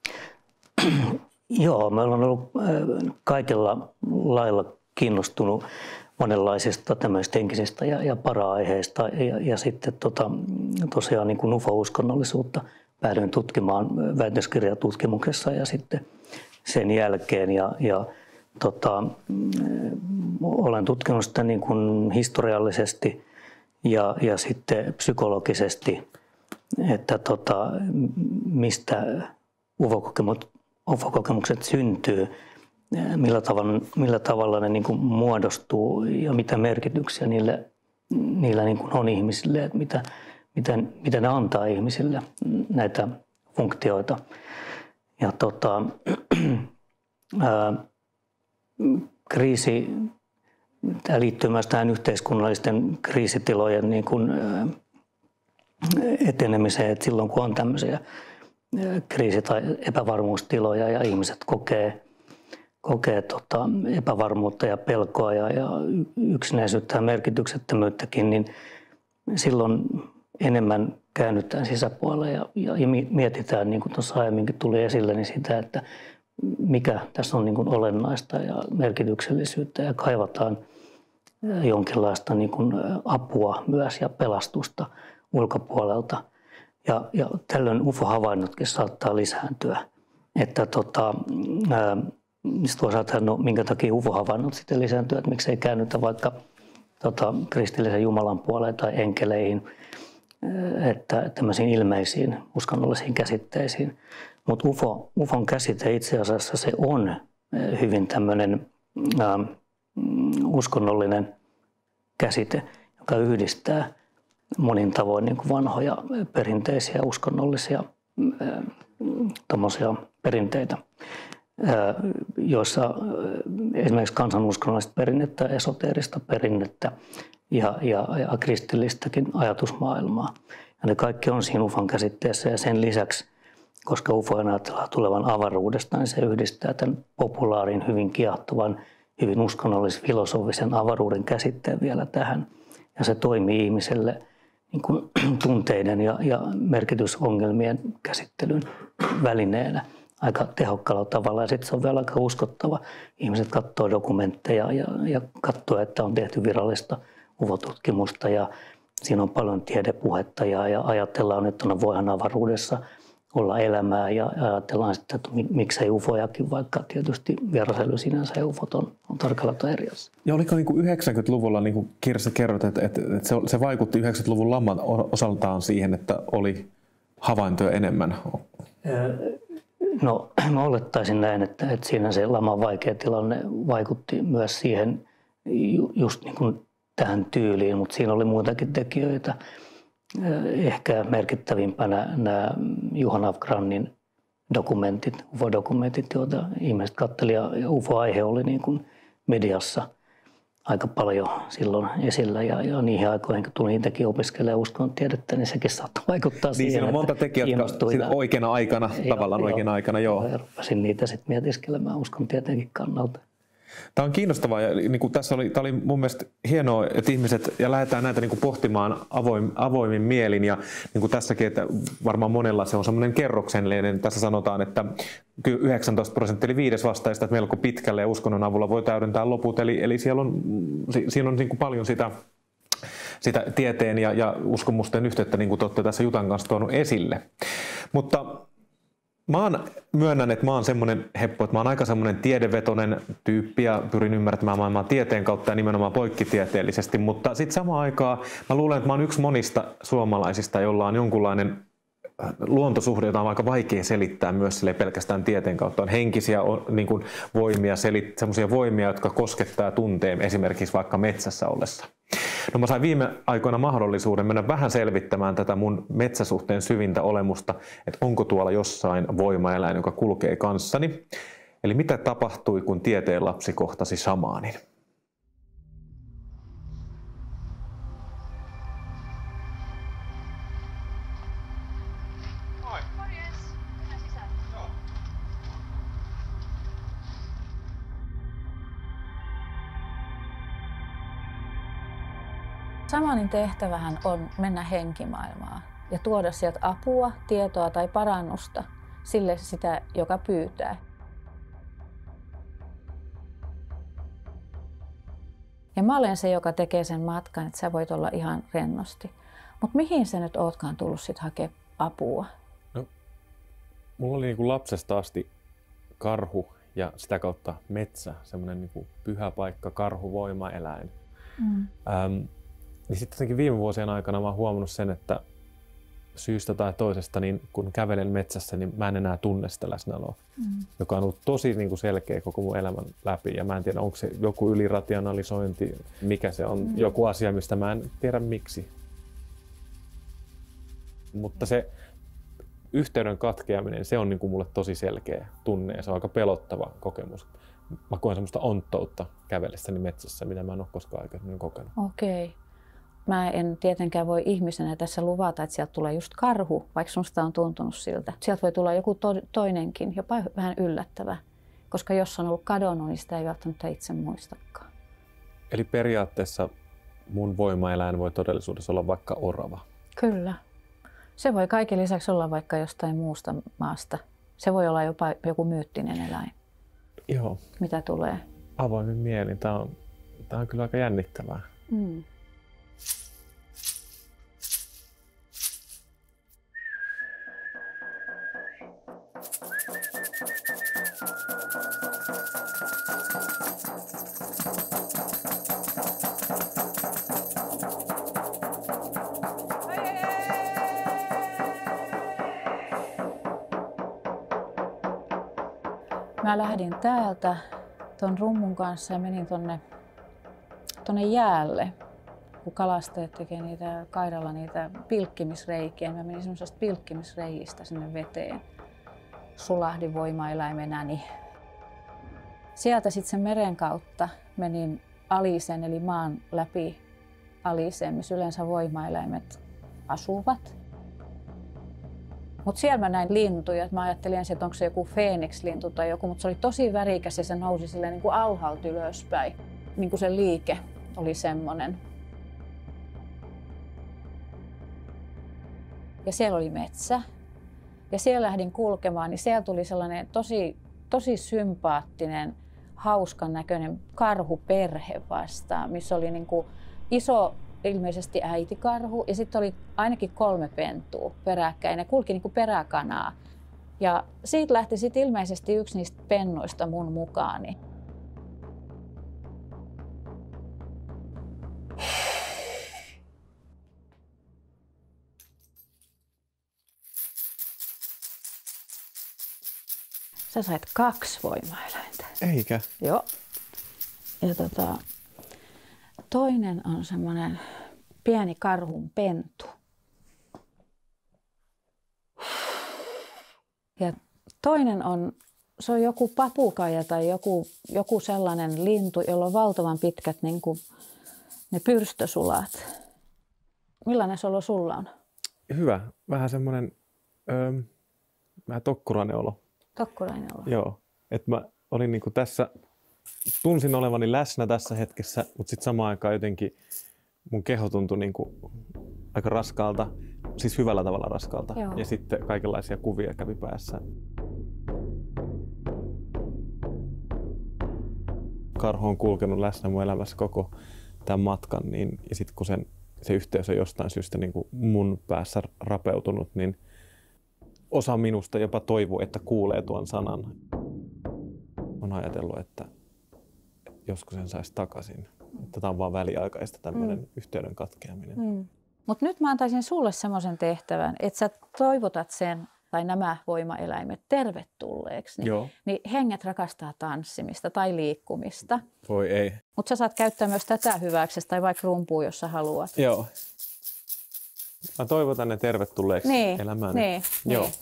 Joo, meillä on ollut kaikella lailla kiinnostunut monenlaisista tämmöisistä henkisistä ja, ja para-aiheista ja, ja sitten tota, tosiaan niin kuin U F O-uskonnollisuutta päädyin tutkimaan väitöskirjatutkimuksessa ja sitten sen jälkeen ja, ja tota, olen tutkinut sitä niin kuin historiallisesti ja, ja sitten psykologisesti, että tota, mistä U F O-kokemukset U F O-kokemukset syntyy, millä tavalla, millä tavalla ne niin kuin muodostuu ja mitä merkityksiä niille, niillä niin kuin on ihmisille, että mitä, miten, mitä ne antaa ihmisille näitä funktioita. Ja tota, ää, kriisi, tämä liittyy myös tähän yhteiskunnallisten kriisitilojen niin kuin, ää, etenemiseen, että silloin kun on tämmöisiä kriisi- tai epävarmuustiloja ja ihmiset kokee, kokee tota epävarmuutta ja pelkoa ja, ja yksinäisyyttä ja merkityksettömyyttäkin, niin silloin enemmän käännytään sisäpuolelle ja, ja mietitään, niin kuin tuossa aiemminkin tuli esille, niin sitä, että mikä tässä on niin kuin olennaista ja merkityksellisyyttä ja kaivataan jonkinlaista niin kuin apua myös ja pelastusta ulkopuolelta. Ja, ja tällöin U F O-havainnotkin saattaa lisääntyä. Että tota, ää, sitten voisi ajatella, no minkä takia U F O-havainnot sitten lisääntyy, että miksei käännytä vaikka tota, kristillisen Jumalan puoleen tai enkeleihin, että tämmöisiin ilmeisiin uskonnollisiin käsitteisiin. Mutta UFO, UFOn käsite itse asiassa se on hyvin tämmöinen äh, uskonnollinen käsite, joka yhdistää monin tavoin niin kuin vanhoja perinteisiä uskonnollisia äh, perinteitä, äh, joissa esimerkiksi kansanuskonnollista perinnettä, esoteerista perinnettä ja, ja, ja kristillistäkin ajatusmaailmaa. Ja ne kaikki on siinä UFOn käsitteessä ja sen lisäksi, koska UFO ajatellaan tulevan avaruudesta, niin se yhdistää tämän populaarin, hyvin kiehtovan, hyvin uskonnollis-filosofisen avaruuden käsitteen vielä tähän. Ja se toimii ihmiselle niin kuin tunteiden ja, ja merkitysongelmien käsittelyn välineenä aika tehokkaalla tavalla. Ja sitten se on vielä aika uskottava. Ihmiset katsoo dokumentteja ja, ja katsoo, että on tehty virallista UFO-tutkimusta ja siinä on paljon tiedepuhetta ja, ja ajatellaan, että no voihan avaruudessa olla elämää ja ajatellaan sitten, että miksei ufojakin, vaikka tietysti vierasäily sinänsä ja ufot on, on tarkalla tai eri asia. Ja oliko niin kuin yhdeksänkymmentäluvulla, niin kuin Kirsi kerrot, että, että, että se, se vaikutti yhdeksänkymmentäluvun laman osaltaan siihen, että oli havaintoja enemmän? No mä olettaisin näin, että, että siinä se laman vaikea tilanne vaikutti myös siihen just niin kuin tähän tyyliin, mutta siinä oli muitakin tekijöitä. Ehkä merkittävimpänä nämä Juhan Afgrannin dokumentit, U F O-dokumentit, joita ihmiset katselivat, ja U F O-aihe oli niin kuin mediassa aika paljon silloin esillä, ja, ja niihin aikoihin, kun tuli itsekin opiskelemaan uskontiedettä, niin sekin saattoi vaikuttaa niin, siihen, siinä on monta tekijää, jotka oikeana aikana, joo, tavallaan joo, oikeana aikana, joo. Ja rupesin niitä sitten mietiskelemään uskontieteenkin kannalta. Tämä on kiinnostavaa ja niin kuin tässä oli, tämä oli mun mielestä hienoa, että ihmiset, ja lähdetään näitä niin kuin pohtimaan avoim, avoimin mielin ja niin kuin tässäkin, että varmaan monella se on semmoinen kerroksellinen. Tässä sanotaan, että yhdeksäntoista prosenttia eli viides vastaista, että melko pitkälle ja uskonnon avulla voi täydentää loput. Eli, eli siellä on, siinä on niin kuin paljon sitä, sitä tieteen ja, ja uskomusten yhteyttä, niin kuin te olette tässä Jutan kanssa tuonut esille. Mutta mä oon, myönnän, että mä oon semmoinen heppo, että mä oon aika semmoinen tiedevetoinen tyyppi ja pyrin ymmärtämään maailmaa tieteen kautta ja nimenomaan poikkitieteellisesti, mutta sitten samaan aikaan mä luulen, että mä oon yksi monista suomalaisista, jolla on jonkunlainen luontosuhde, jota on aika vaikea selittää myös sille pelkästään tieteen kautta. On henkisiä niin kuin voimia, semmoisia voimia, jotka koskettaa tunteen esimerkiksi vaikka metsässä ollessa. No mä sain viime aikoina mahdollisuuden mennä vähän selvittämään tätä mun metsäsuhteen syvintä olemusta, että onko tuolla jossain voimaeläin, joka kulkee kanssani. Eli mitä tapahtui, kun tieteen lapsi kohtasi shamaanin? Shamaanin tehtävähän on mennä henkimaailmaan ja tuoda sieltä apua, tietoa tai parannusta sille sitä, joka pyytää. Ja mä olen se, joka tekee sen matkan, että sä voit olla ihan rennosti. Mutta mihin sä nyt ootkaan tullut sit hakea apua? No, mulla oli niinku lapsesta asti karhu ja sitä kautta metsä, semmoinen niinku pyhä paikka, karhu, voimaeläin. Mm. Ähm, Niin sitten viime vuosien aikana mä oon huomannut sen, että syystä tai toisesta, niin kun kävelen metsässä, niin mä en enää tunne sitä läsnäoloa, mm. joka on ollut tosi niin kuin selkeä koko mun elämän läpi. Ja mä en tiedä, onko se joku ylirationalisointi, mikä se on, mm. joku asia, mistä mä en tiedä miksi. Mutta se yhteyden katkeaminen, se on niin kuin mulle tosi selkeä tunne ja se on aika pelottava kokemus. Mä koen semmoista onttoutta kävellessäni metsässä, mitä mä en ole koskaan aikaisemmin kokenut. Okei. Okay. Mä en tietenkään voi ihmisenä tässä luvata, että sieltä tulee just karhu, vaikka susta on tuntunut siltä. Sieltä voi tulla joku to- toinenkin, jopa vähän yllättävä, koska jos on ollut kadonnut, niin sitä ei välttämättä itse muistakaan. Eli periaatteessa mun voimaeläin voi todellisuudessa olla vaikka orava? Kyllä. Se voi kaiken lisäksi olla vaikka jostain muusta maasta. Se voi olla jopa joku myyttinen eläin. Joo. Mitä tulee? Avoimin mielin. Tämä on, tämä on kyllä aika jännittävää. Mm. Mä lähdin täältä ton rummun kanssa ja menin tonne, tonne jäälle, kun kalastajat tekee niitä kairalla niitä pilkkimisreikiä. Mä menin semmoisesta pilkkimisreijistä sinne veteen. Sulahdin voimaeläimenäni. Sieltä sitten sen meren kautta menin aliseen eli maan läpi aliseen, missä yleensä voimaeläimet asuvat. Mutta siellä mä näin lintuja. Mä ajattelin ensin, että onko se joku feenikslintu tai joku, mutta se oli tosi värikäs ja se nousi silleen niin kuin alhaalta ylöspäin. Niin kuin se liike oli semmoinen. Ja siellä oli metsä. Ja siellä lähdin kulkemaan, niin siellä tuli sellainen tosi, tosi sympaattinen, hauskan näköinen karhuperhe vastaan, missä oli niin kuin iso, ilmeisesti äitikarhu, ja sitten oli ainakin kolme pentua peräkkäin. Ne kulki niin kuin peräkanaa. Ja siitä lähti sitten ilmeisesti yksi niistä pennuista mun mukaani. Sä sait kaksi voimaeläintä. Eikä? Joo. Ja tota, toinen on semmoinen pieni karhun pentu. Ja toinen on, se on joku papukaija tai joku, joku sellainen lintu, jolla on valtavan pitkät niin kuin ne pyrstösulat. Millainen se olo sulla on? Hyvä. Vähän semmoinen öö, vähän tokkurainen olo. Tokkurainen olo. Joo. Että mä olin niinku tässä, tunsin olevani läsnä tässä hetkessä, mutta sitten samaan aikaan jotenkin mun keho tuntui niinku aika raskaalta, siis hyvällä tavalla raskaalta. Joo. Ja sitten kaikenlaisia kuvia kävi päässä. Karhu on kulkenut läsnä mun elämässä koko tämän matkan, niin, ja sitten kun sen, se yhteys on jostain syystä niin kuin mun päässä rapeutunut, niin osa minusta jopa toivoo, että kuulee tuon sanan. On ajatellut, että joskus sen saisi takaisin. Että tämä on vaan väliaikaista tämmöinen mm. yhteyden katkeaminen. Mm. Mutta nyt mä antaisin sulle semmoisen tehtävän, että sä toivotat sen tai nämä voimaeläimet tervetulleeksi. Niin, Joo. niin henget rakastaa tanssimista tai liikkumista. Voi ei. Mutta sä saat käyttää myös tätä hyväksi tai vaikka rumpua, jos sä haluat. Joo. Mä toivotan ne tervetulleeksi niin, elämään. Niin, Joo. Niin.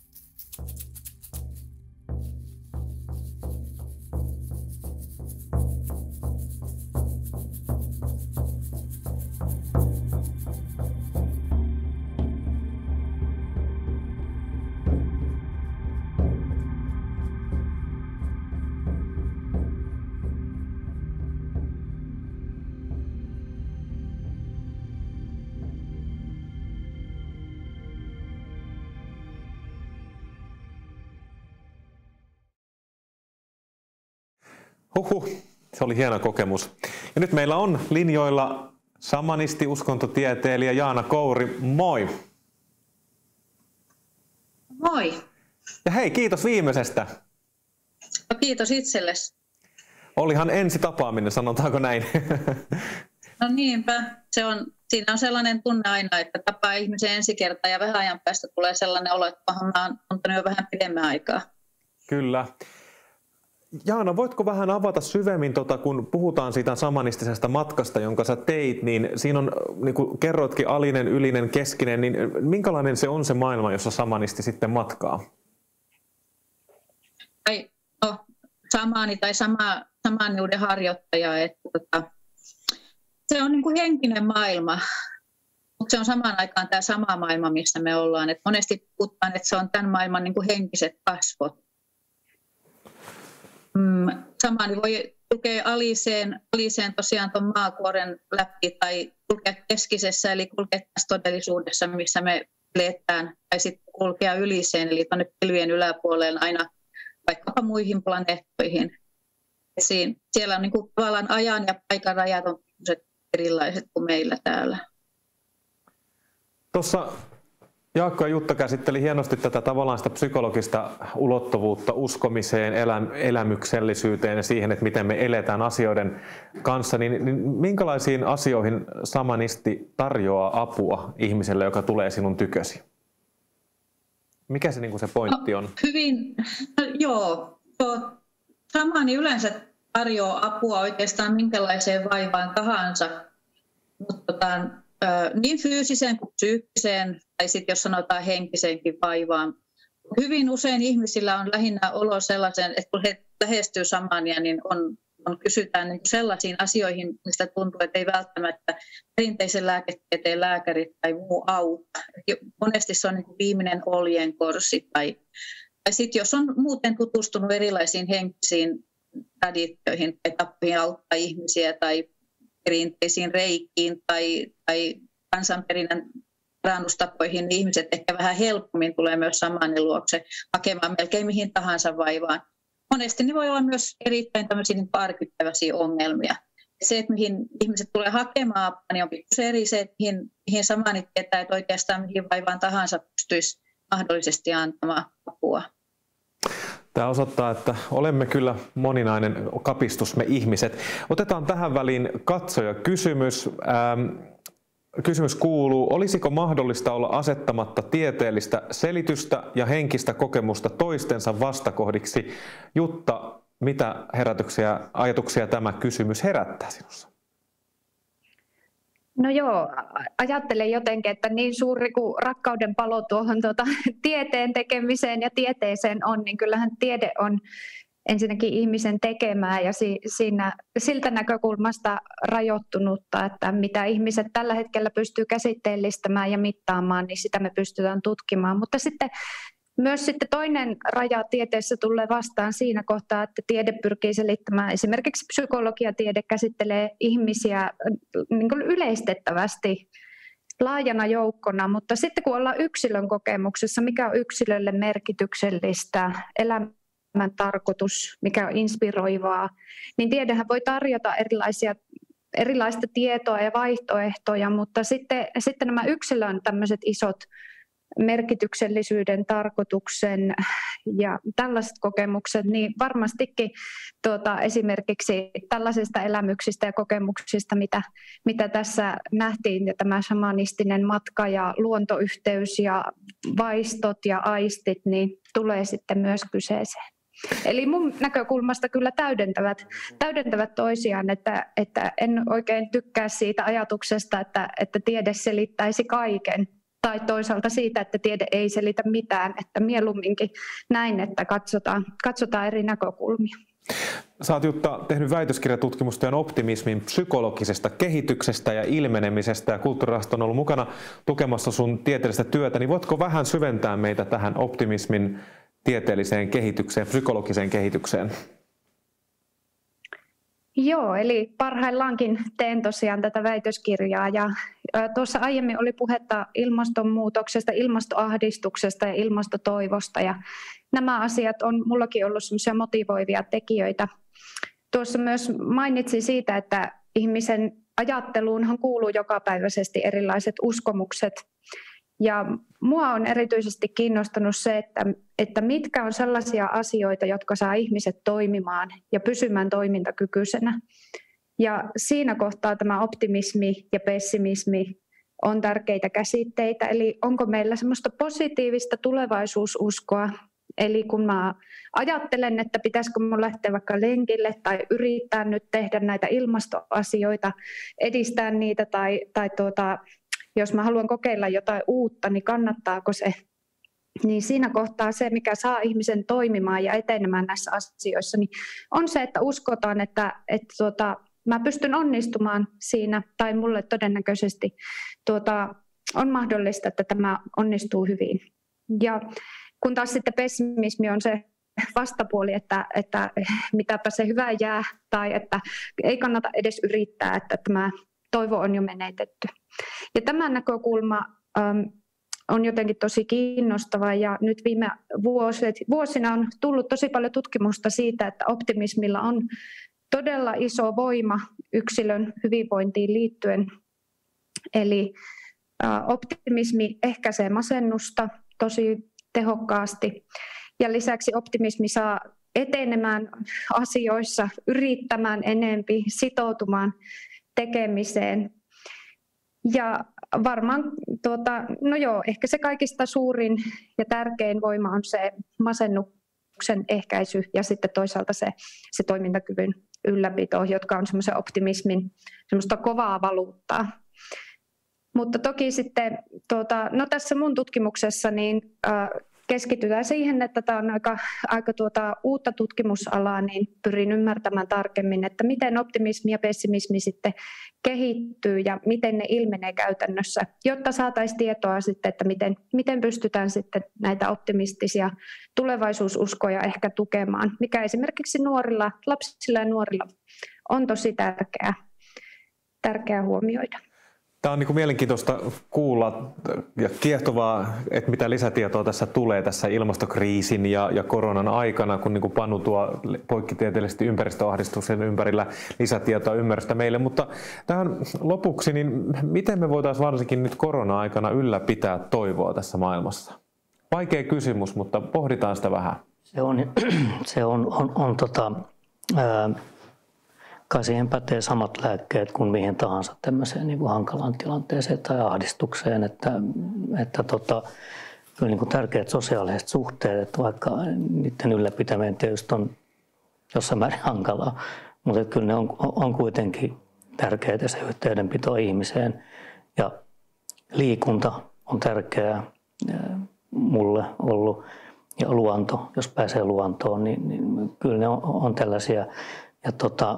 Huhhuh, se oli hieno kokemus. Ja nyt meillä on linjoilla samanisti, uskontotieteilijä Jaana Kouri. Moi! Moi! Ja hei, kiitos viimeisestä. No, kiitos itsellesi. Olihan ensi tapaaminen, sanotaanko näin? No niinpä. Se on, siinä on sellainen tunne aina, että tapaa ihmisen ensi kertaa ja vähän ajan päästä tulee sellainen olo, että mä oon tuntenut jo vähän pidemmän aikaa. Kyllä. Jaana, voitko vähän avata syvemmin, tota, kun puhutaan siitä samanistisesta matkasta, jonka sä teit, niin siinä on, niin kuin kerroitkin, alinen, ylinen, keskinen, niin minkälainen se on se maailma, jossa samanisti sitten matkaa? Tai, no, samaani tai sama, samaniuden harjoittaja, että tota, se on niin kuin henkinen maailma, mutta se on samaan aikaan tämä sama maailma, missä me ollaan. Et monesti puhutaan, että se on tämän maailman niin kuin henkiset kasvot. Mm, samaani voi lukea aliseen, aliseen tosiaan tuon maakuoren läpi tai kulkea keskisessä, eli kulkea tässä todellisuudessa, missä me eletään, tai sitten kulkea yliseen, eli tuonne pilvien yläpuolelle aina vaikkapa muihin planeettoihin. Siinä, siellä on niin kuin tavallaan ajan ja paikan rajat on erilaiset kuin meillä täällä. Tuossa Jaakko ja Jutta käsitteli hienosti tätä tavallaan sitä psykologista ulottuvuutta uskomiseen, elä, elämyksellisyyteen ja siihen, että miten me eletään asioiden kanssa. Niin, niin minkälaisiin asioihin samanisti tarjoaa apua ihmiselle, joka tulee sinun tykösi? Mikä se, niin kuin se pointti on? No, hyvin, no, joo, joo. Shamaani yleensä tarjoaa apua oikeastaan minkälaiseen vaivaan tahansa, mutta tota, niin fyysiseen kuin psyykkiseen, tai sitten jos sanotaan henkiseenkin vaivaan. Hyvin usein ihmisillä on lähinnä olo sellaisen, että kun he lähestyy shamaania, niin on, on kysytään niin sellaisiin asioihin, mistä tuntuu, että ei välttämättä perinteisen lääketieteen lääkärit tai muu auta. Monesti se on niin kuin viimeinen oljenkorsi, tai, tai sitten jos on muuten tutustunut erilaisiin henkisiin traditioihin tai tapoihin auttaa ihmisiä tai perinteisiin reikiin tai, tai kansanperinnän parannustapoihin, niin ihmiset ehkä vähän helpommin tulee myös samanin luokse hakemaan melkein mihin tahansa vaivaan. Monesti ne voi olla myös erittäin tämmöisiä niin arkipäiväisiä ongelmia. Se, että mihin ihmiset tulee hakemaan apua, niin on pikkusen eri se, että mihin, mihin samanit tietää, että oikeastaan mihin vaivaan tahansa pystyisi mahdollisesti antamaan apua. Tämä osoittaa, että olemme kyllä moninainen kapistus me ihmiset. Otetaan tähän väliin katsojakysymys. Ähm, kysymys kuuluu, olisiko mahdollista olla asettamatta tieteellistä selitystä ja henkistä kokemusta toistensa vastakohdiksi? Jutta, mitä herätyksiä, ajatuksia tämä kysymys herättää sinussa? No joo, ajattelen jotenkin, että niin suuri kuin rakkauden palo tuohon tuota, tieteen tekemiseen ja tieteeseen on, niin kyllähän tiede on ensinnäkin ihmisen tekemää ja si, siinä, siltä näkökulmasta rajoittunutta, että mitä ihmiset tällä hetkellä pystyy käsitteellistämään ja mittaamaan, niin sitä me pystytään tutkimaan. Mutta sitten myös sitten toinen raja tieteessä tulee vastaan siinä kohtaa, että tiede pyrkii selittämään, esimerkiksi psykologiatiede käsittelee ihmisiä niin kuin yleistettävästi laajana joukkona, mutta sitten kun ollaan yksilön kokemuksessa, mikä on yksilölle merkityksellistä, elämän tarkoitus, mikä on inspiroivaa, niin tiedehän voi tarjota erilaisia erilaista tietoa ja vaihtoehtoja, mutta sitten, sitten nämä yksilön tämmöiset isot merkityksellisyyden, tarkoituksen ja tällaiset kokemukset, niin varmastikin tuota, esimerkiksi tällaisista elämyksistä ja kokemuksista, mitä, mitä tässä nähtiin, ja tämä shamanistinen matka ja luontoyhteys ja vaistot ja aistit, niin tulee sitten myös kyseeseen. Eli mun näkökulmasta kyllä täydentävät, täydentävät toisiaan, että, että en oikein tykkää siitä ajatuksesta, että, että tiede selittäisi kaiken, tai toisaalta siitä, että tiede ei selitä mitään, että mieluumminkin näin, että katsotaan, katsotaan eri näkökulmia. Sä oot, Jutta, tehnyt väitöskirjatutkimusta optimismin psykologisesta kehityksestä ja ilmenemisestä, ja Kulttuurirahasto on ollut mukana tukemassa sun tieteellistä työtä, niin voitko vähän syventää meitä tähän optimismin tieteelliseen kehitykseen, psykologiseen kehitykseen? Joo, eli parhaillaankin teen tosiaan tätä väitöskirjaa, ja tuossa aiemmin oli puhetta ilmastonmuutoksesta, ilmastoahdistuksesta ja ilmastotoivosta, ja nämä asiat on mullakin ollut semmoisia motivoivia tekijöitä. Tuossa myös mainitsin siitä, että ihmisen ajatteluunhan kuuluu jokapäiväisesti erilaiset uskomukset, ja mua on erityisesti kiinnostanut se, että, että mitkä on sellaisia asioita, jotka saa ihmiset toimimaan ja pysymään toimintakykyisenä. Ja siinä kohtaa tämä optimismi ja pessimismi on tärkeitä käsitteitä. Eli onko meillä semmoista positiivista tulevaisuususkoa? Eli kun mä ajattelen, että pitäisikö mun lähteä vaikka lenkille tai yrittää nyt tehdä näitä ilmastoasioita, edistää niitä tai, tai tuota, jos mä haluan kokeilla jotain uutta, niin kannattaako se? Niin siinä kohtaa se, mikä saa ihmisen toimimaan ja etenemään näissä asioissa, niin on se, että uskotaan, että, että tuota, mä pystyn onnistumaan siinä, tai mulle todennäköisesti tuota, on mahdollista, että tämä onnistuu hyvin. Ja kun taas sitten pessimismi on se vastapuoli, että, että mitäpä se hyvä jää, tai että ei kannata edes yrittää, että tämä toivo on jo menetetty. Ja tämä näkökulma äm, on jotenkin tosi kiinnostava, ja nyt viime vuosit, vuosina on tullut tosi paljon tutkimusta siitä, että optimismilla on todella iso voima yksilön hyvinvointiin liittyen. Eli ä, optimismi ehkäisee masennusta tosi tehokkaasti, ja lisäksi optimismi saa etenemään asioissa, yrittämään enempi, sitoutumaan tekemiseen. Ja varmaan, tuota, no joo, ehkä se kaikista suurin ja tärkein voima on se masennuksen masennuksen ehkäisy ja sitten toisaalta se, se toimintakyvyn ylläpito, jotka on semmoisen optimismin semmoista kovaa valuuttaa. Mutta toki sitten tuota, no tässä mun tutkimuksessa niin äh, keskitytään siihen, että tämä on aika, aika tuota, uutta tutkimusalaa, niin pyrin ymmärtämään tarkemmin, että miten optimismi ja pessimismi sitten kehittyy ja miten ne ilmenee käytännössä, jotta saataisiin tietoa sitten, että miten, miten pystytään sitten näitä optimistisia tulevaisuususkoja ehkä tukemaan, mikä esimerkiksi nuorilla, lapsilla ja nuorilla on tosi tärkeää, tärkeää huomioida. Tämä on niin kuin mielenkiintoista kuulla ja kiehtovaa, että mitä lisätietoa tässä tulee tässä ilmastokriisin ja, ja koronan aikana, kun niin kuin Panu tuo poikkitieteellisesti ympäristöahdistuksen ympärillä lisätietoa ymmärrystä meille. Mutta tähän lopuksi, niin miten me voitaisiin varsinkin nyt korona-aikana ylläpitää toivoa tässä maailmassa? Vaikea kysymys, mutta pohditaan sitä vähän. Se on, se on, on, on tota, ää, kai siihen pätee samat lääkkeet kuin mihin tahansa tämmöiseen niin kuin hankalaan tilanteeseen tai ahdistukseen, että, että tota, kyllä niin kuin tärkeät sosiaaliset suhteet, että vaikka niiden ylläpitäminen tietysti on jossain määrin hankalaa, mutta kyllä ne on, on kuitenkin tärkeää se yhteydenpito ihmiseen ja liikunta on tärkeää mulle ollut ja luonto, jos pääsee luontoon, niin, niin kyllä ne on, on tällaisia. Ja tota,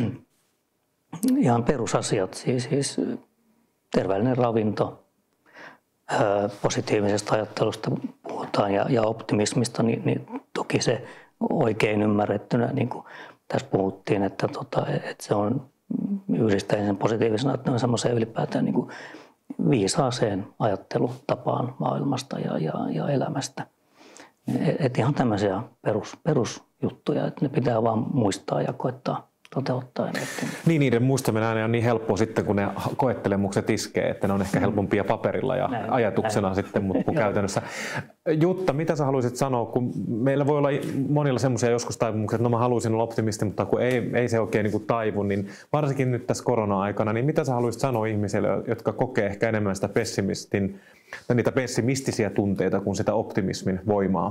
ihan perusasiat, siis, siis terveellinen ravinto, ää, positiivisesta ajattelusta puhutaan ja, ja optimismista, niin, niin toki se oikein ymmärrettynä, niin kuin tässä puhuttiin, että, tota, että se on yhdistää sen positiivisen ajattelun semmoiseen ylipäätään niin kuin viisaaseen ajattelutapaan maailmasta ja, ja, ja elämästä. Et, et ihan tämmöisiä perus, perusjuttuja, että ne pitää vaan muistaa ja koettaa toteuttaa. Niin, niiden muistaminen on niin helppoa sitten, kun ne koettelemukset iskee, että ne on ehkä helpompia paperilla ja näin, ajatuksena näin. Sitten, mutta käytännössä. Jutta, mitä sä haluaisit sanoa, kun meillä voi olla monilla semmoisia joskus taipumuksia, että no mä haluaisin olla optimisti, mutta kun ei, ei se oikein niin kuin taivu, niin varsinkin nyt tässä korona-aikana, niin mitä sä haluaisit sanoa ihmisille, jotka kokee ehkä enemmän sitä pessimistin, niitä pessimistisiä tunteita kuin sitä optimismin voimaa?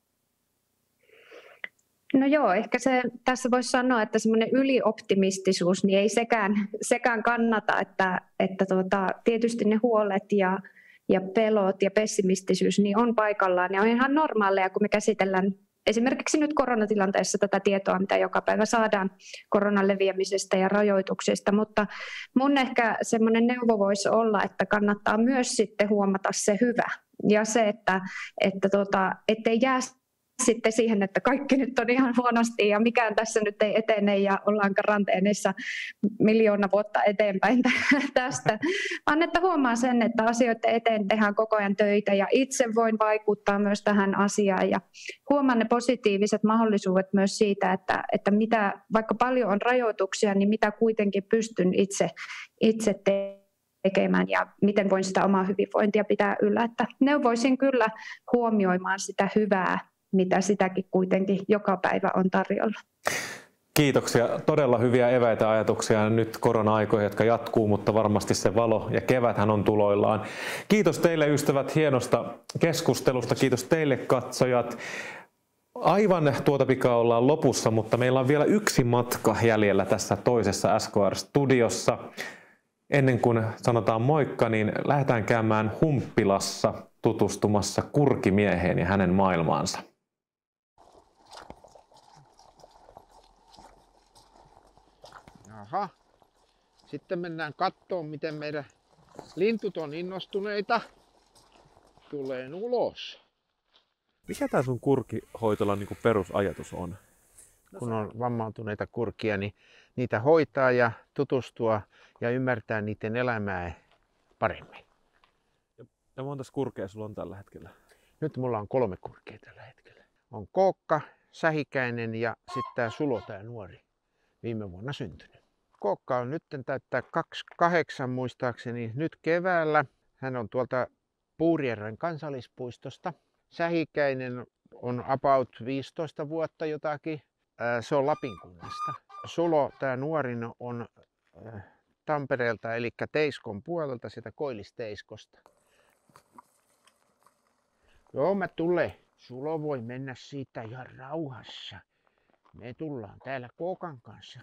No joo, ehkä se, tässä voisi sanoa, että semmoinen ylioptimistisuus niin ei sekään, sekään kannata, että, että tuota, tietysti ne huolet ja, ja pelot ja pessimistisyys niin on paikallaan ja on ihan normaaleja, kun me käsitellään esimerkiksi nyt koronatilanteessa tätä tietoa, mitä joka päivä saadaan koronan leviämisestä ja rajoituksista, mutta mun ehkä semmoinen neuvo voisi olla, että kannattaa myös sitten huomata se hyvä ja se, että, että tuota, ettei jää sitten siihen, että kaikki nyt on ihan huonosti ja mikään tässä nyt ei etene ja ollaan karanteenissa miljoona vuotta eteenpäin tästä, vaan että huomaa sen, että asioiden eteen tehdään koko ajan töitä ja itse voin vaikuttaa myös tähän asiaan ja huomaan ne positiiviset mahdollisuudet myös siitä, että, että mitä, vaikka paljon on rajoituksia, niin mitä kuitenkin pystyn itse, itse tekemään ja miten voin sitä omaa hyvinvointia pitää yllä, että neuvoisin kyllä huomioimaan sitä hyvää, mitä sitäkin kuitenkin joka päivä on tarjolla. Kiitoksia. Todella hyviä eväitä ajatuksia nyt korona-aikoja, jotka jatkuu, mutta varmasti se valo ja keväthän on tuloillaan. Kiitos teille ystävät hienosta keskustelusta. Kiitos teille katsojat. Aivan tuota pikaa ollaan lopussa, mutta meillä on vielä yksi matka jäljellä tässä toisessa S K R-studiossa. Ennen kuin sanotaan moikka, niin lähdetään käymään Humppilassa tutustumassa kurkimieheen ja hänen maailmaansa. Aha. Sitten mennään katsomaan, miten meidän lintut on innostuneita. Tuleen ulos. Mikä tämä sun kurkihoitolan niin kuin perusajatus on? Kun on vammautuneita kurkia, niin niitä hoitaa ja tutustua ja ymmärtää niiden elämää paremmin. Ja monta kurkea sulla on tällä hetkellä? Nyt mulla on kolme kurkea tällä hetkellä. On Kookka, Sähikäinen ja sitten tämä Sulo, tämä nuori, viime vuonna syntynyt. Kookka on nyt täyttää kaksikymmentäkahdeksan muistaakseni nyt keväällä. Hän on tuolta Puurijärven kansallispuistosta. Sähikäinen on about viisitoista vuotta jotakin. Se on Lapin kunnasta. Sulo, tämä nuorin, on Tampereelta eli Teiskon puolelta, sieltä Koillisteiskosta. Joo, mä tulee. Sulo voi mennä siitä ihan rauhassa. Me tullaan täällä Kookan kanssa.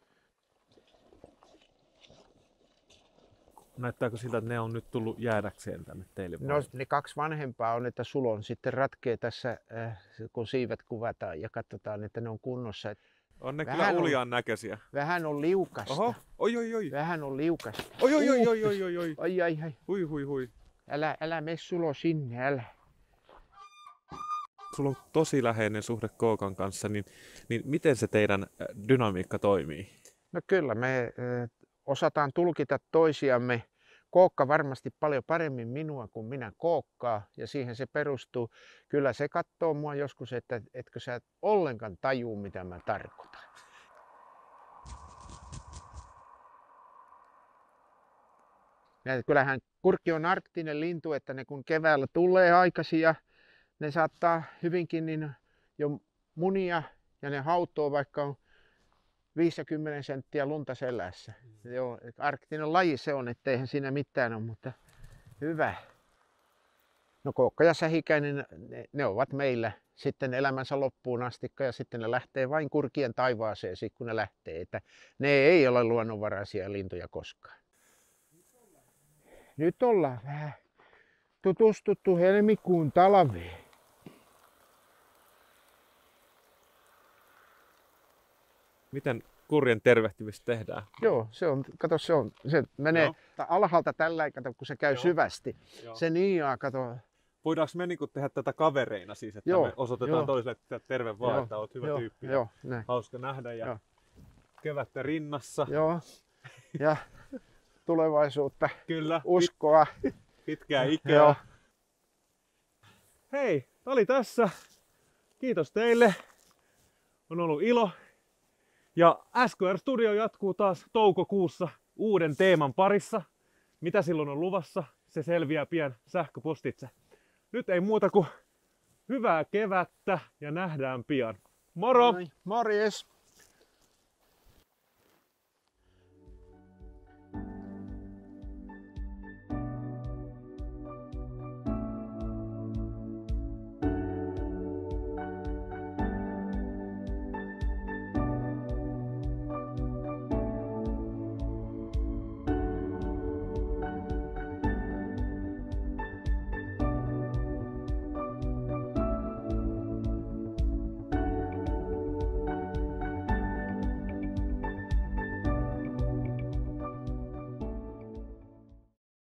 Näyttääkö siltä, että ne on nyt tullut jäädäkseen tänne teille? No ne kaksi vanhempaa on, että Sulon sitten ratkee tässä, äh, kun siivet kuvataan ja katsotaan, että ne on kunnossa. On ne vähän kyllä uljaan näköisiä. Vähän on liukasta. Oho, oi oi oi. Vähän on liukasta. Oi oi oi oi oi oi oi. Ai ai ai. Hui hui hui. Älä, älä mene Sulo sinne, älä. Sulla on tosi läheinen suhde Kookan kanssa, niin, niin miten se teidän dynamiikka toimii? No kyllä, me äh, osataan tulkita toisiamme. Kookka varmasti paljon paremmin minua kuin minä Kookkaa, ja siihen se perustuu. Kyllä se katsoo mua joskus, että etkö sä ollenkaan tajuu, mitä mä tarkoitan. Ja kyllähän kurkki on arktinen lintu, että ne kun keväällä tulee aikaisin ja ne saattaa hyvinkin niin jo munia ja ne hautoo, vaikka on viisikymmentä senttiä lunta selässä. Mm. Joo, arktinen laji se on, etteihän siinä mitään ole, mutta hyvä. No kookka ja sähikäinen, ne, ne ovat meillä sitten elämänsä loppuun asti ja sitten ne lähtee vain kurkien taivaaseen, kun ne lähtee. Että ne ei ole luonnonvaraisia lintuja koskaan. Nyt ollaan vähän tutustuttu helmikuun talveen. Miten kurjen tervehtimistä tehdään? Joo, se on, kato, se on, se menee Joo. alhaalta tällä, kato, kun se käy Joo. syvästi. Joo. Se niiaa, kato. Voidaanko me niin tehdä tätä kavereina siis, että Joo. me osoitetaan Joo. toiselle, että terve vaan, Joo. että olet hyvä Joo. tyyppi. Joo. Ja hauska nähdä ja Joo. kevättä rinnassa. Joo, ja tulevaisuutta, Kyllä. uskoa. Pitkää ikää. Joo. Hei, tämä oli tässä. Kiitos teille. On ollut ilo. Ja S K R Studio jatkuu taas toukokuussa uuden teeman parissa. Mitä silloin on luvassa, se selviää pian sähköpostitse. Nyt ei muuta kuin hyvää kevättä ja nähdään pian. Moro! Morjes!